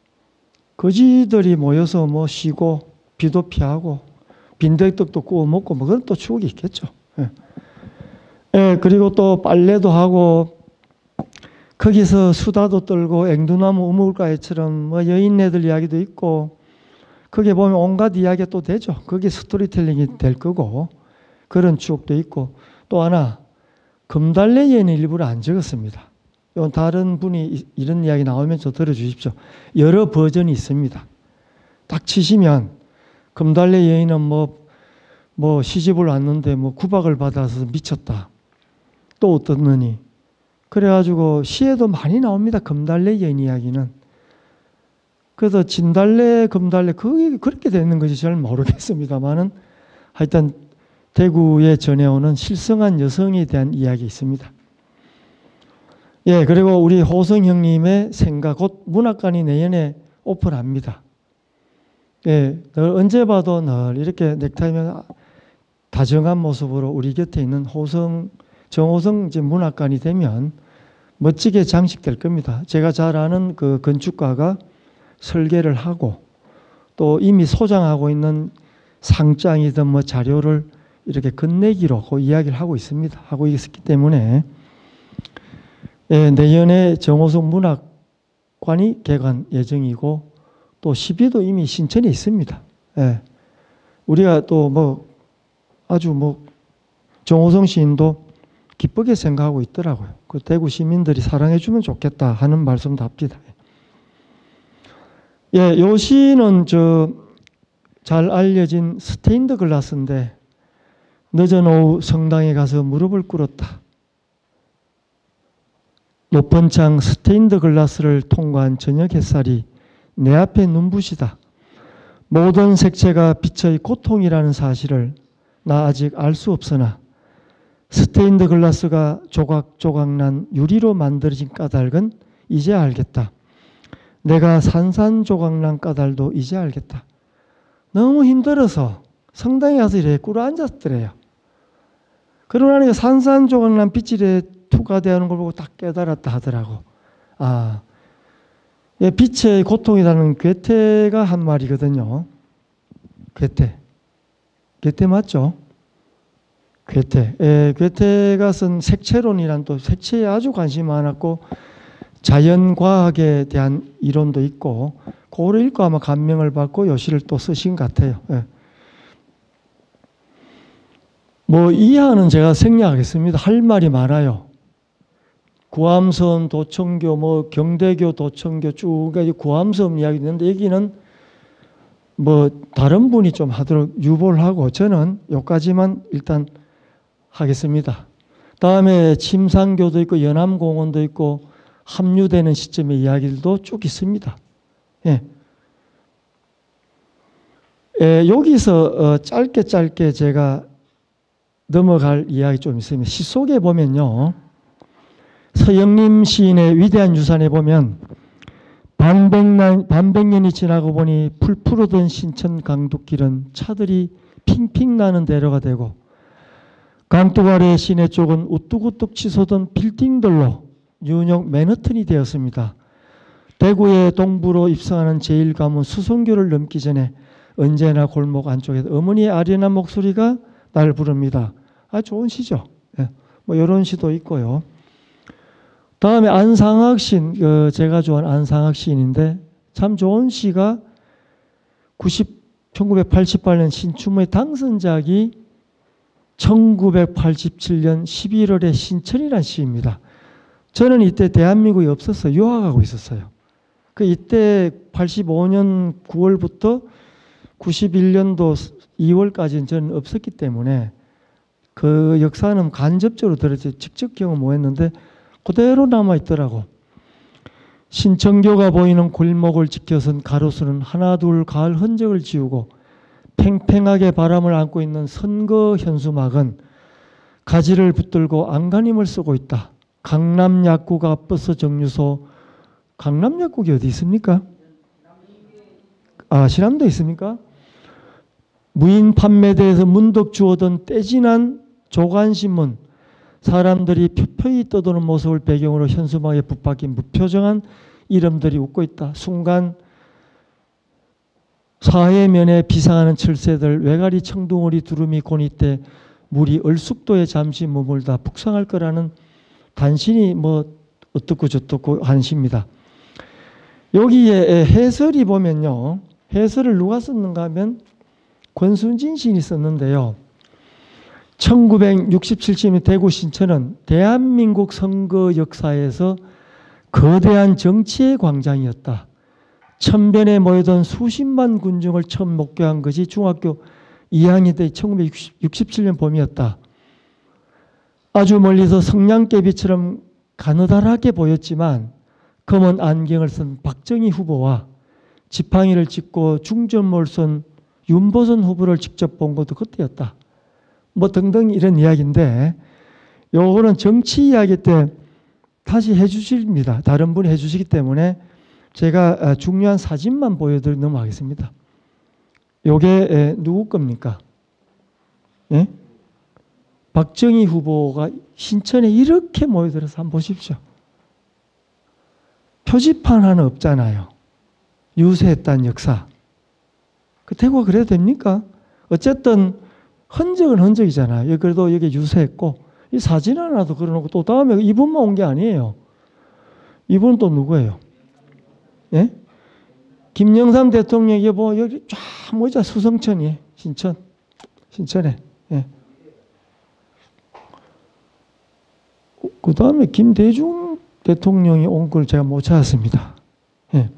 거지들이 모여서 뭐 쉬고, 비도 피하고, 빈대떡도 구워 먹고, 뭐 그런 또 추억이 있겠죠. 예. 예, 그리고 또 빨래도 하고, 거기서 수다도 떨고 앵두나무 우물가에처럼 뭐 여인네들 이야기도 있고 거기에 보면 온갖 이야기가 또 되죠. 그게 스토리텔링이 될 거고 그런 추억도 있고 또 하나 금달래 예는 일부러 안 적었습니다. 이건 다른 분이 이런 이야기 나오면 저 들어주십시오. 여러 버전이 있습니다. 딱 치시면 금달래 여인은 뭐, 뭐 시집을 왔는데 뭐 구박을 받아서 미쳤다. 또 어떻느니 그래가지고 시에도 많이 나옵니다. 금달래 여인 이야기는. 그래서 진달래, 금달래 그게 그렇게 되는 것이 잘 모르겠습니다만은 하여튼 대구에 전해오는 실성한 여성에 대한 이야기 있습니다. 예, 그리고 우리 호성 형님의 생가 곧 문학관이 내년에 오픈합니다. 예, 늘 언제 봐도 늘 이렇게 넥타이면 다정한 모습으로 우리 곁에 있는 호성 정호성 문학관이 되면 멋지게 장식될 겁니다. 제가 잘 아는 그 건축가가 설계를 하고 또 이미 소장하고 있는 상장이든 뭐 자료를 이렇게 건네기로 그 이야기를 하고 있습니다. 하고 있었기 때문에 예, 내년에 정호성 문학관이 개관 예정이고 또 시비도 이미 신청이 있습니다. 예, 우리가 또 뭐 아주 뭐 정호성 시인도 기쁘게 생각하고 있더라고요. 그 대구 시민들이 사랑해 주면 좋겠다 하는 말씀도 합니다. 예, 요 시는 저 잘 알려진 스테인드 글라스인데 늦은 오후 성당에 가서 무릎을 꿇었다. 높은 창 스테인드 글라스를 통과한 저녁 햇살이 내 앞에 눈부시다. 모든 색채가 빛의 고통이라는 사실을 나 아직 알 수 없으나 스테인드 글라스가 조각조각 난 유리로 만들어진 까닭은 이제 알겠다. 내가 산산조각난 까닭도 이제 알겠다. 너무 힘들어서 성당에 가서 이래 꿇어 앉았더래요. 그러고 나니까 산산조각난 빛이 이래 투과되는 걸 보고 딱 깨달았다 하더라고. 아, 예, 빛의 고통이라는 괴테가 한 말이거든요. 괴테. 괴테 맞죠? 괴테. 예, 괴테가 쓴 색채론이란 또 색채에 아주 관심이 많았고 자연과학에 대한 이론도 있고 그거를 읽고 아마 감명을 받고 요시를 또 쓰신 것 같아요. 예. 뭐 이하는 제가 생략하겠습니다. 할 말이 많아요. 구암섬 도청교, 뭐 경대교 도청교 쭉 구암섬 이야기 있는데 여기는 뭐 다른 분이 좀 하도록 유보를 하고 저는 여기까지만 일단 하겠습니다. 다음에 침상교도 있고 연암공원도 있고 합류되는 시점의 이야기들도 쭉 있습니다. 예. 예, 여기서 어, 짧게 짧게 제가 넘어갈 이야기 좀 있습니다. 시 속에 보면요. 서영림 시인의 위대한 유산에 보면 반백년, 반백년이 지나고 보니 풀푸르던 신천 강둑길은 차들이 핑핑 나는 대로가 되고 강둑 아래 시내 쪽은 우뚝우뚝 치솟던 빌딩들로 뉴욕 맨하튼이 되었습니다. 대구의 동부로 입성하는 제일 가문 수성교를 넘기 전에 언제나 골목 안쪽에서 어머니의 아련한 목소리가 날 부릅니다. 아, 좋은 시죠. 예. 뭐 이런 시도 있고요. 다음에 안상학 시인, 어, 제가 좋아하는 안상학 시인인데 참 좋은 시가 천구백팔십팔 년 신춘문예 당선작이 천구백팔십칠 년 십일월에 신천이라는 시입니다. 저는 이때 대한민국이 없었어요. 유학하고 있었어요. 그 이때 팔십오 년 구월부터 구십일 년도 이월까지는 저는 없었기 때문에 그 역사는 간접적으로 들었지 직접 경험 못 했는데 그대로 남아있더라고. 신천교가 보이는 골목을 지켜선 가로수는 하나 둘 가을 흔적을 지우고 팽팽하게 바람을 안고 있는 선거 현수막은 가지를 붙들고 안간힘을 쓰고 있다. 강남약국가 버스 정류소, 강남약국이 어디 있습니까? 아, 신암도 있습니까? 무인 판매대에서 문득 주워던 떼진한 조간신문, 사람들이 펴펴이 떠도는 모습을 배경으로 현수막에 붙박힌 무표정한 이름들이 웃고 있다. 순간 사해면에 비상하는 철새들, 외가리 청둥오리 두루미 고니때 물이 얼숙도에 잠시 머물다 북상할 거라는 단신이 뭐 어떻고 저떻고 한시입니다. 여기에 해설이 보면요. 해설을 누가 썼는가 하면 권순진 시인이 썼는데요. 천구백육십칠 년 대구 신천은 대한민국 선거 역사에서 거대한 정치의 광장이었다. 천변에 모여든 수십만 군중을 처음 목격한 것이 중학교 이 학년 때 천구백육십칠 년 봄이었다. 아주 멀리서 성냥개비처럼 가느다랗게 보였지만 검은 안경을 쓴 박정희 후보와 지팡이를 짚고 중전모를 쓴 윤보선 후보를 직접 본 것도 그때였다. 뭐 등등 이런 이야기인데 요거는 정치 이야기 때 다시 해주십니다. 다른 분이 해주시기 때문에 제가 중요한 사진만 보여드리고 넘어가겠습니다. 요게 누구 겁니까? 예? 박정희 후보가 신천에 이렇게 모여들어서 한번 보십시오. 표지판 하나 없잖아요. 유세했다는 역사. 그 대구가 그래도 됩니까? 어쨌든 흔적은 흔적이잖아요. 그래도 여기 유세했고 이 사진 하나도 그려놓고 또 다음에 이분만 온 게 아니에요. 이분은 또 누구예요? 예? 김영삼 대통령이 뭐 여기 쫙 모이자 수성천이 신천 신천에. 예. 그 다음에 김대중 대통령이 온 걸 제가 못 찾았습니다. 예.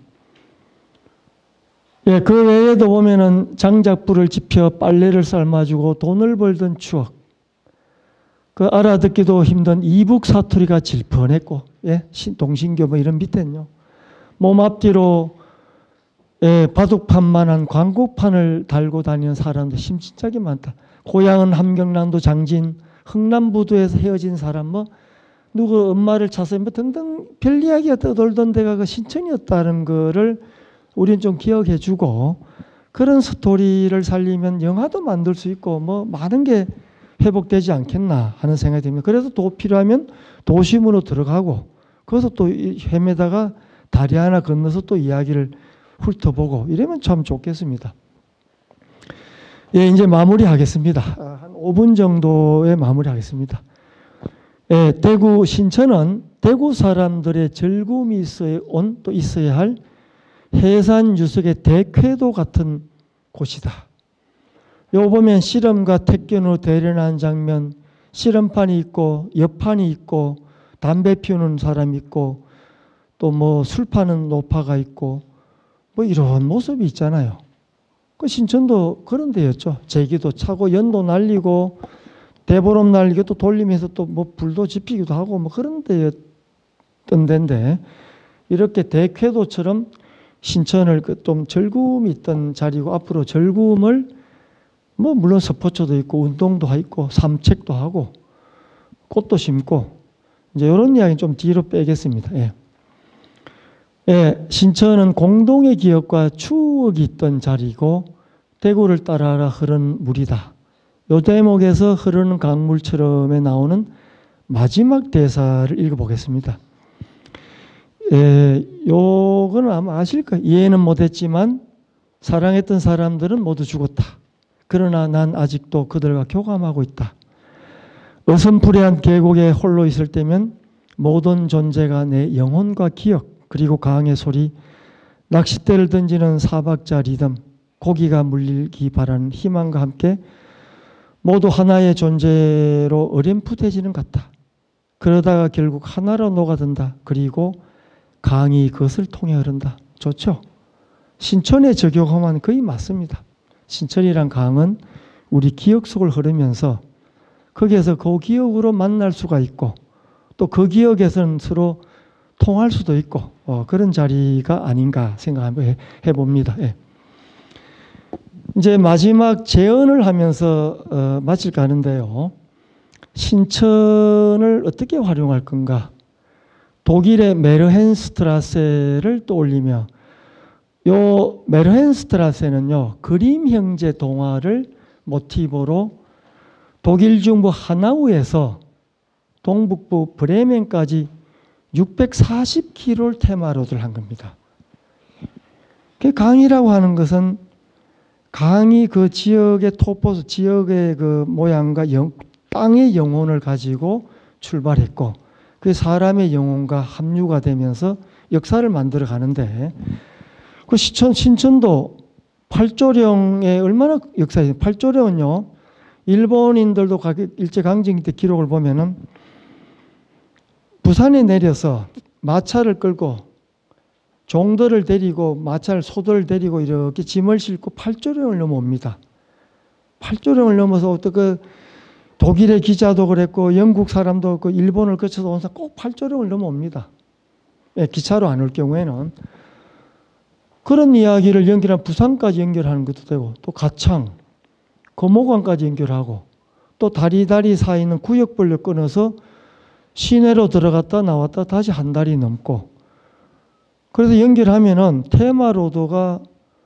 예, 그 외에도 보면은 장작불을 지펴 빨래를 삶아주고 돈을 벌던 추억. 그 알아듣기도 힘든 이북 사투리가 질펀했고, 예, 동신교 뭐 이런 밑에는요. 몸 앞뒤로 예, 바둑판만한 광고판을 달고 다니는 사람도 심진짝이 많다. 고향은 함경남도 장진, 흥남부두에서 헤어진 사람, 뭐 누구 엄마를 찾아서 뭐 등등 별 이야기가 떠돌던 데가 그 신천이었다는 거를 우리는 좀 기억해주고, 그런 스토리를 살리면 영화도 만들 수 있고 뭐 많은 게 회복되지 않겠나 하는 생각이 듭니다. 그래서 또 필요하면 도심으로 들어가고 거기서 또 헤매다가 다리 하나 건너서 또 이야기를 훑어보고 이러면 참 좋겠습니다. 예, 이제 마무리하겠습니다. 한 오 분 정도에 마무리하겠습니다. 예, 대구 신천은 대구 사람들의 즐거움이 있어야 온, 또 있어야 할 해산 유석의 대쾌도 같은 곳이다. 요 보면 씨름과 택견으로 대련하는 장면, 씨름판이 있고 옆판이 있고 담배 피우는 사람이 있고 또 뭐 술 파는 노파가 있고 뭐 이런 모습이 있잖아요. 그 신천도 그런 데였죠. 제기도 차고 연도 날리고 대보름 날리고 또 돌리면서 또 뭐 불도 지피기도 하고 뭐 그런 데였던 데인데, 이렇게 대쾌도처럼 신천을 그 좀 즐거움이 있던 자리고, 앞으로 즐거움을 뭐 물론 스포츠도 있고 운동도 있고 산책도 하고 꽃도 심고 이제 이런 이야기는 좀 뒤로 빼겠습니다. 예. 예, 신천은 공동의 기억과 추억이 있던 자리고 대구를 따라라 흐른 물이다. 이 대목에서 흐르는 강물처럼에 나오는 마지막 대사를 읽어보겠습니다. 예, 요거는 아마 아실 거예요. 이해는 못했지만 사랑했던 사람들은 모두 죽었다. 그러나 난 아직도 그들과 교감하고 있다. 어슴푸레한 계곡에 홀로 있을 때면 모든 존재가 내 영혼과 기억, 그리고 강의 소리, 낚싯대를 던지는 사박자 리듬, 고기가 물리기 바라는 희망과 함께 모두 하나의 존재로 어렴풋해지는 것 같다. 그러다가 결국 하나로 녹아든다. 그리고 강이 그것을 통해 흐른다. 좋죠? 신천에 적용하면 거의 맞습니다. 신천이란 강은 우리 기억 속을 흐르면서 거기에서 그 기억으로 만날 수가 있고 또 그 기억에서는 서로 통할 수도 있고 어, 그런 자리가 아닌가 생각 한번 해봅니다. 예. 이제 마지막 제언을 하면서 어, 마칠까 하는데요. 신천을 어떻게 활용할 건가? 독일의 메르헨스트라세를 떠올리며, 요 메르헨스트라세는요 그림 형제 동화를 모티브로 독일 중부 하나우에서 동북부 브레멘까지 육백사십 킬로미터를 테마로들 한 겁니다. 그 강이라고 하는 것은 강이 그 지역의 토포스, 지역의 그 모양과 영, 땅의 영혼을 가지고 출발했고 그 사람의 영혼과 합류가 되면서 역사를 만들어 가는데, 그 신천, 신천도 팔조령의 얼마나 역사예요. 팔조령은요 일본인들도 일제강점기 때 기록을 보면은 부산에 내려서 마차를 끌고 종들을 데리고 마차를 소들을 데리고 이렇게 짐을 싣고 팔조령을 넘어옵니다. 팔조령을 넘어서 또 그 독일의 기자도 그랬고 영국 사람도 그 일본을 거쳐서 온 사람 꼭 팔조령을 넘어옵니다. 예, 기차로 안 올 경우에는. 그런 이야기를 연결한 부산까지 연결하는 것도 되고 또 가창, 거모관까지 연결하고 또 다리다리 사이는 구역별로 끊어서 시내로 들어갔다 나왔다 다시 한 달이 넘고, 그래서 연결하면은 테마로드가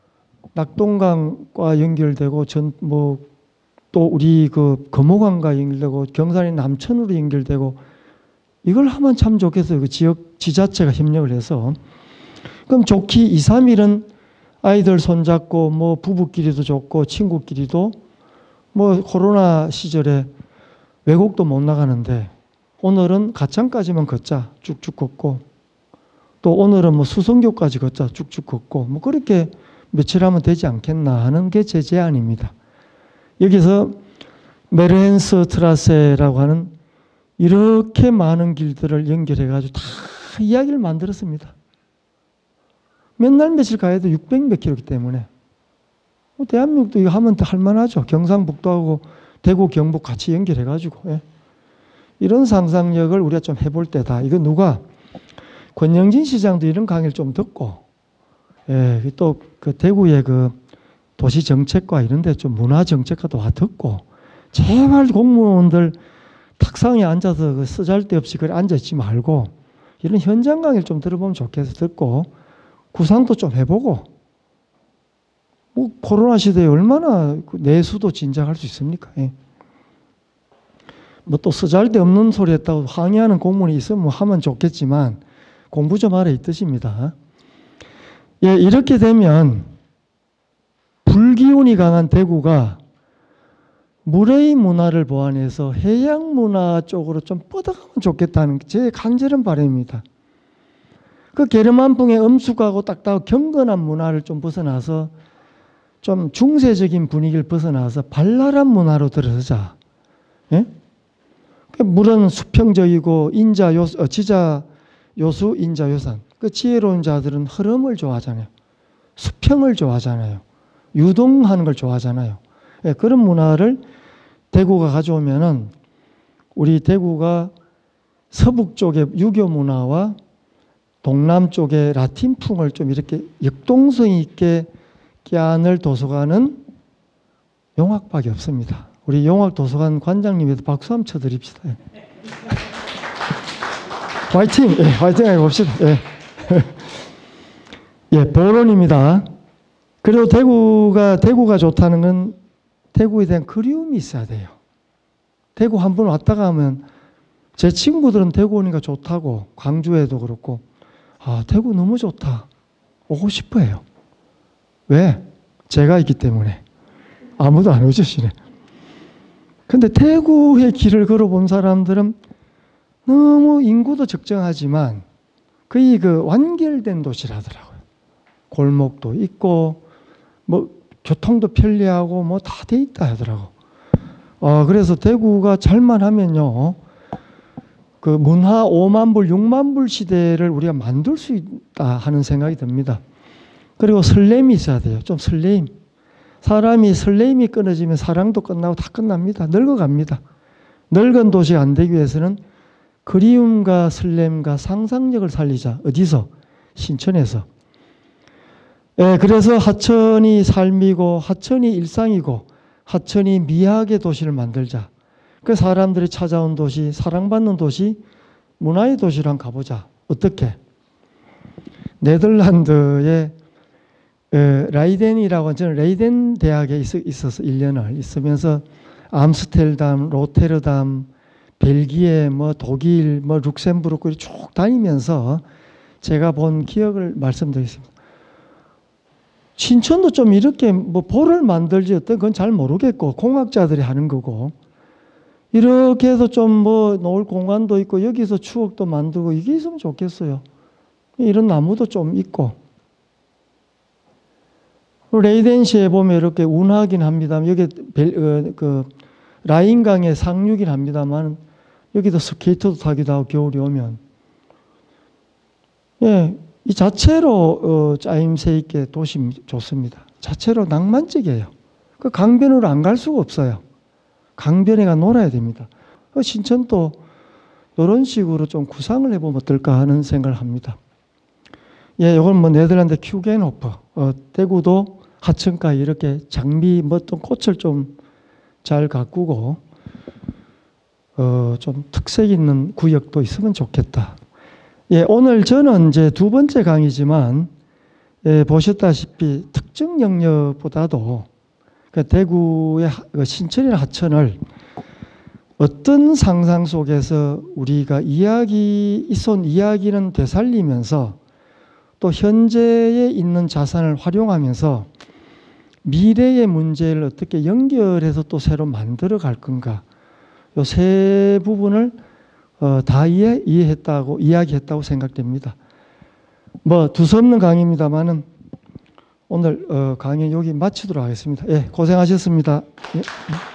낙동강과 연결되고 전 뭐 또 우리 그 거모강과 연결되고 경산이 남천으로 연결되고, 이걸 하면 참 좋겠어요. 그 지역 지자체가 협력을 해서. 그럼 좋기 이, 삼 일은 아이들 손잡고 뭐 부부끼리도 좋고 친구끼리도 뭐 코로나 시절에 외국도 못 나가는데 오늘은 가창까지만 걷자 쭉쭉 걷고 또 오늘은 뭐 수성교까지 걷자 쭉쭉 걷고 뭐 그렇게 며칠 하면 되지 않겠나 하는 게 제 제안입니다. 여기서 메르헨스 트라세라고 하는 이렇게 많은 길들을 연결해 가지고 다 이야기를 만들었습니다. 몇 날 며칠 가야 돼 육백몇 킬로미터 때문에 뭐 대한민국도 이거 하면 할 만하죠. 경상북도하고 대구 경북 같이 연결해 가지고 예. 이런 상상력을 우리가 좀 해볼 때다. 이거 누가 권영진 시장도 이런 강의를 좀 듣고 예, 또 그 대구의 그 도시 정책과 이런데 좀 문화 정책과도 와 듣고 제발 공무원들 탁상에 앉아서 그 쓰잘데없이 그래 앉아있지 말고 이런 현장 강의를 좀 들어보면 좋겠어 듣고 구상도 좀 해보고 뭐 코로나 시대에 얼마나 내수도 진작할 수 있습니까? 예. 뭐 또 쓰잘데없는 소리 했다고 항의하는 공무원이 있으면 하면 좋겠지만 공부 좀 하라 이 뜻입니다. 예, 이렇게 되면 불기운이 강한 대구가 물의 문화를 보완해서 해양 문화 쪽으로 좀 뻗어가면 좋겠다는 제 간절한 바람입니다. 그 게르만풍의 엄숙하고 딱딱하고 경건한 문화를 좀 벗어나서 좀 중세적인 분위기를 벗어나서 발랄한 문화로 들어서자. 예? 물은 수평적이고 인자 요 어, 지자 요수 인자 요산. 그 지혜로운 자들은 흐름을 좋아하잖아요. 수평을 좋아하잖아요. 유동하는 걸 좋아하잖아요. 예, 그런 문화를 대구가 가져오면은 우리 대구가 서북 쪽의 유교 문화와 동남 쪽의 라틴풍을 좀 이렇게 역동성 있게 껴안을 도서관은 용학밖에 없습니다. 우리 용학도서관 관장님에도 박수 한번 쳐드립시다. 예. 화이팅! 예, 화이팅 해봅시다. 예. 예, 본론입니다. 그리고 대구가, 대구가 좋다는 건 대구에 대한 그리움이 있어야 돼요. 대구 한 번 왔다가 하면 제 친구들은 대구 오니까 좋다고 광주에도 그렇고 아, 대구 너무 좋다. 오고 싶어 해요. 왜? 제가 있기 때문에. 아무도 안 오시네. 근데 대구의 길을 걸어본 사람들은 너무 인구도 적정하지만 거의 그 완결된 도시라더라고요. 골목도 있고 뭐 교통도 편리하고 뭐 다 돼 있다 하더라고. 어, 그래서 대구가 잘만 하면요. 그 문화 오만 불, 육만 불 시대를 우리가 만들 수 있다 하는 생각이 듭니다. 그리고 설렘이 있어야 돼요. 좀 설레임. 사람이 설레임이 끊어지면 사랑도 끝나고 다 끝납니다. 늙어갑니다. 늙은 도시가 안 되기 위해서는 그리움과 설렘과 상상력을 살리자. 어디서? 신천에서. 예, 그래서 하천이 삶이고 하천이 일상이고 하천이 미학의 도시를 만들자. 그 사람들이 찾아온 도시, 사랑받는 도시, 문화의 도시로 한번 가보자. 어떻게? 네덜란드의 에, 라이덴이라고 저는 레이덴 대학에 있, 있어서 일 년을 있으면서 암스테르담, 로테르담, 벨기에, 뭐 독일, 뭐 룩셈부르크 쭉 다니면서 제가 본 기억을 말씀드리겠습니다. 신천도 좀 이렇게 뭐 볼을 만들지 어떤 건 잘 모르겠고 공학자들이 하는 거고 이렇게 해서 좀 뭐 놓을 공간도 있고 여기서 추억도 만들고 이게 있으면 좋겠어요. 이런 나무도 좀 있고 레이덴시에 보면 이렇게 운하긴 합니다. 여기 벨, 어, 그 라인강의 상류긴 합니다만 여기도 스케이트도 타기도 하고 겨울이 오면 예, 이 자체로 어, 짜임새 있게 도시 좋습니다. 자체로 낭만적이에요. 그 강변으로 안 갈 수가 없어요. 강변에 가 놀아야 됩니다. 신천도 이런 식으로 좀 구상을 해보면 어떨까 하는 생각을 합니다. 예, 이건 뭐 네덜란드 큐겐호프, 어, 대구도 하천가에 이렇게 장미, 뭐 또 꽃을 좀 잘 가꾸고, 어, 좀 특색 있는 구역도 있으면 좋겠다. 예, 오늘 저는 이제 두 번째 강의지만, 예, 보셨다시피 특정 영역보다도 그 대구의 신천이나 하천을 어떤 상상 속에서 우리가 이야기, 있어온 이야기는 되살리면서 또 현재에 있는 자산을 활용하면서 미래의 문제를 어떻게 연결해서 또 새로 만들어 갈 건가. 이 세 부분을 어, 다 이해, 이해했다고, 이야기했다고 생각됩니다. 뭐 두서없는 강의입니다만은 오늘 어, 강의 여기 마치도록 하겠습니다. 예, 고생하셨습니다. 예.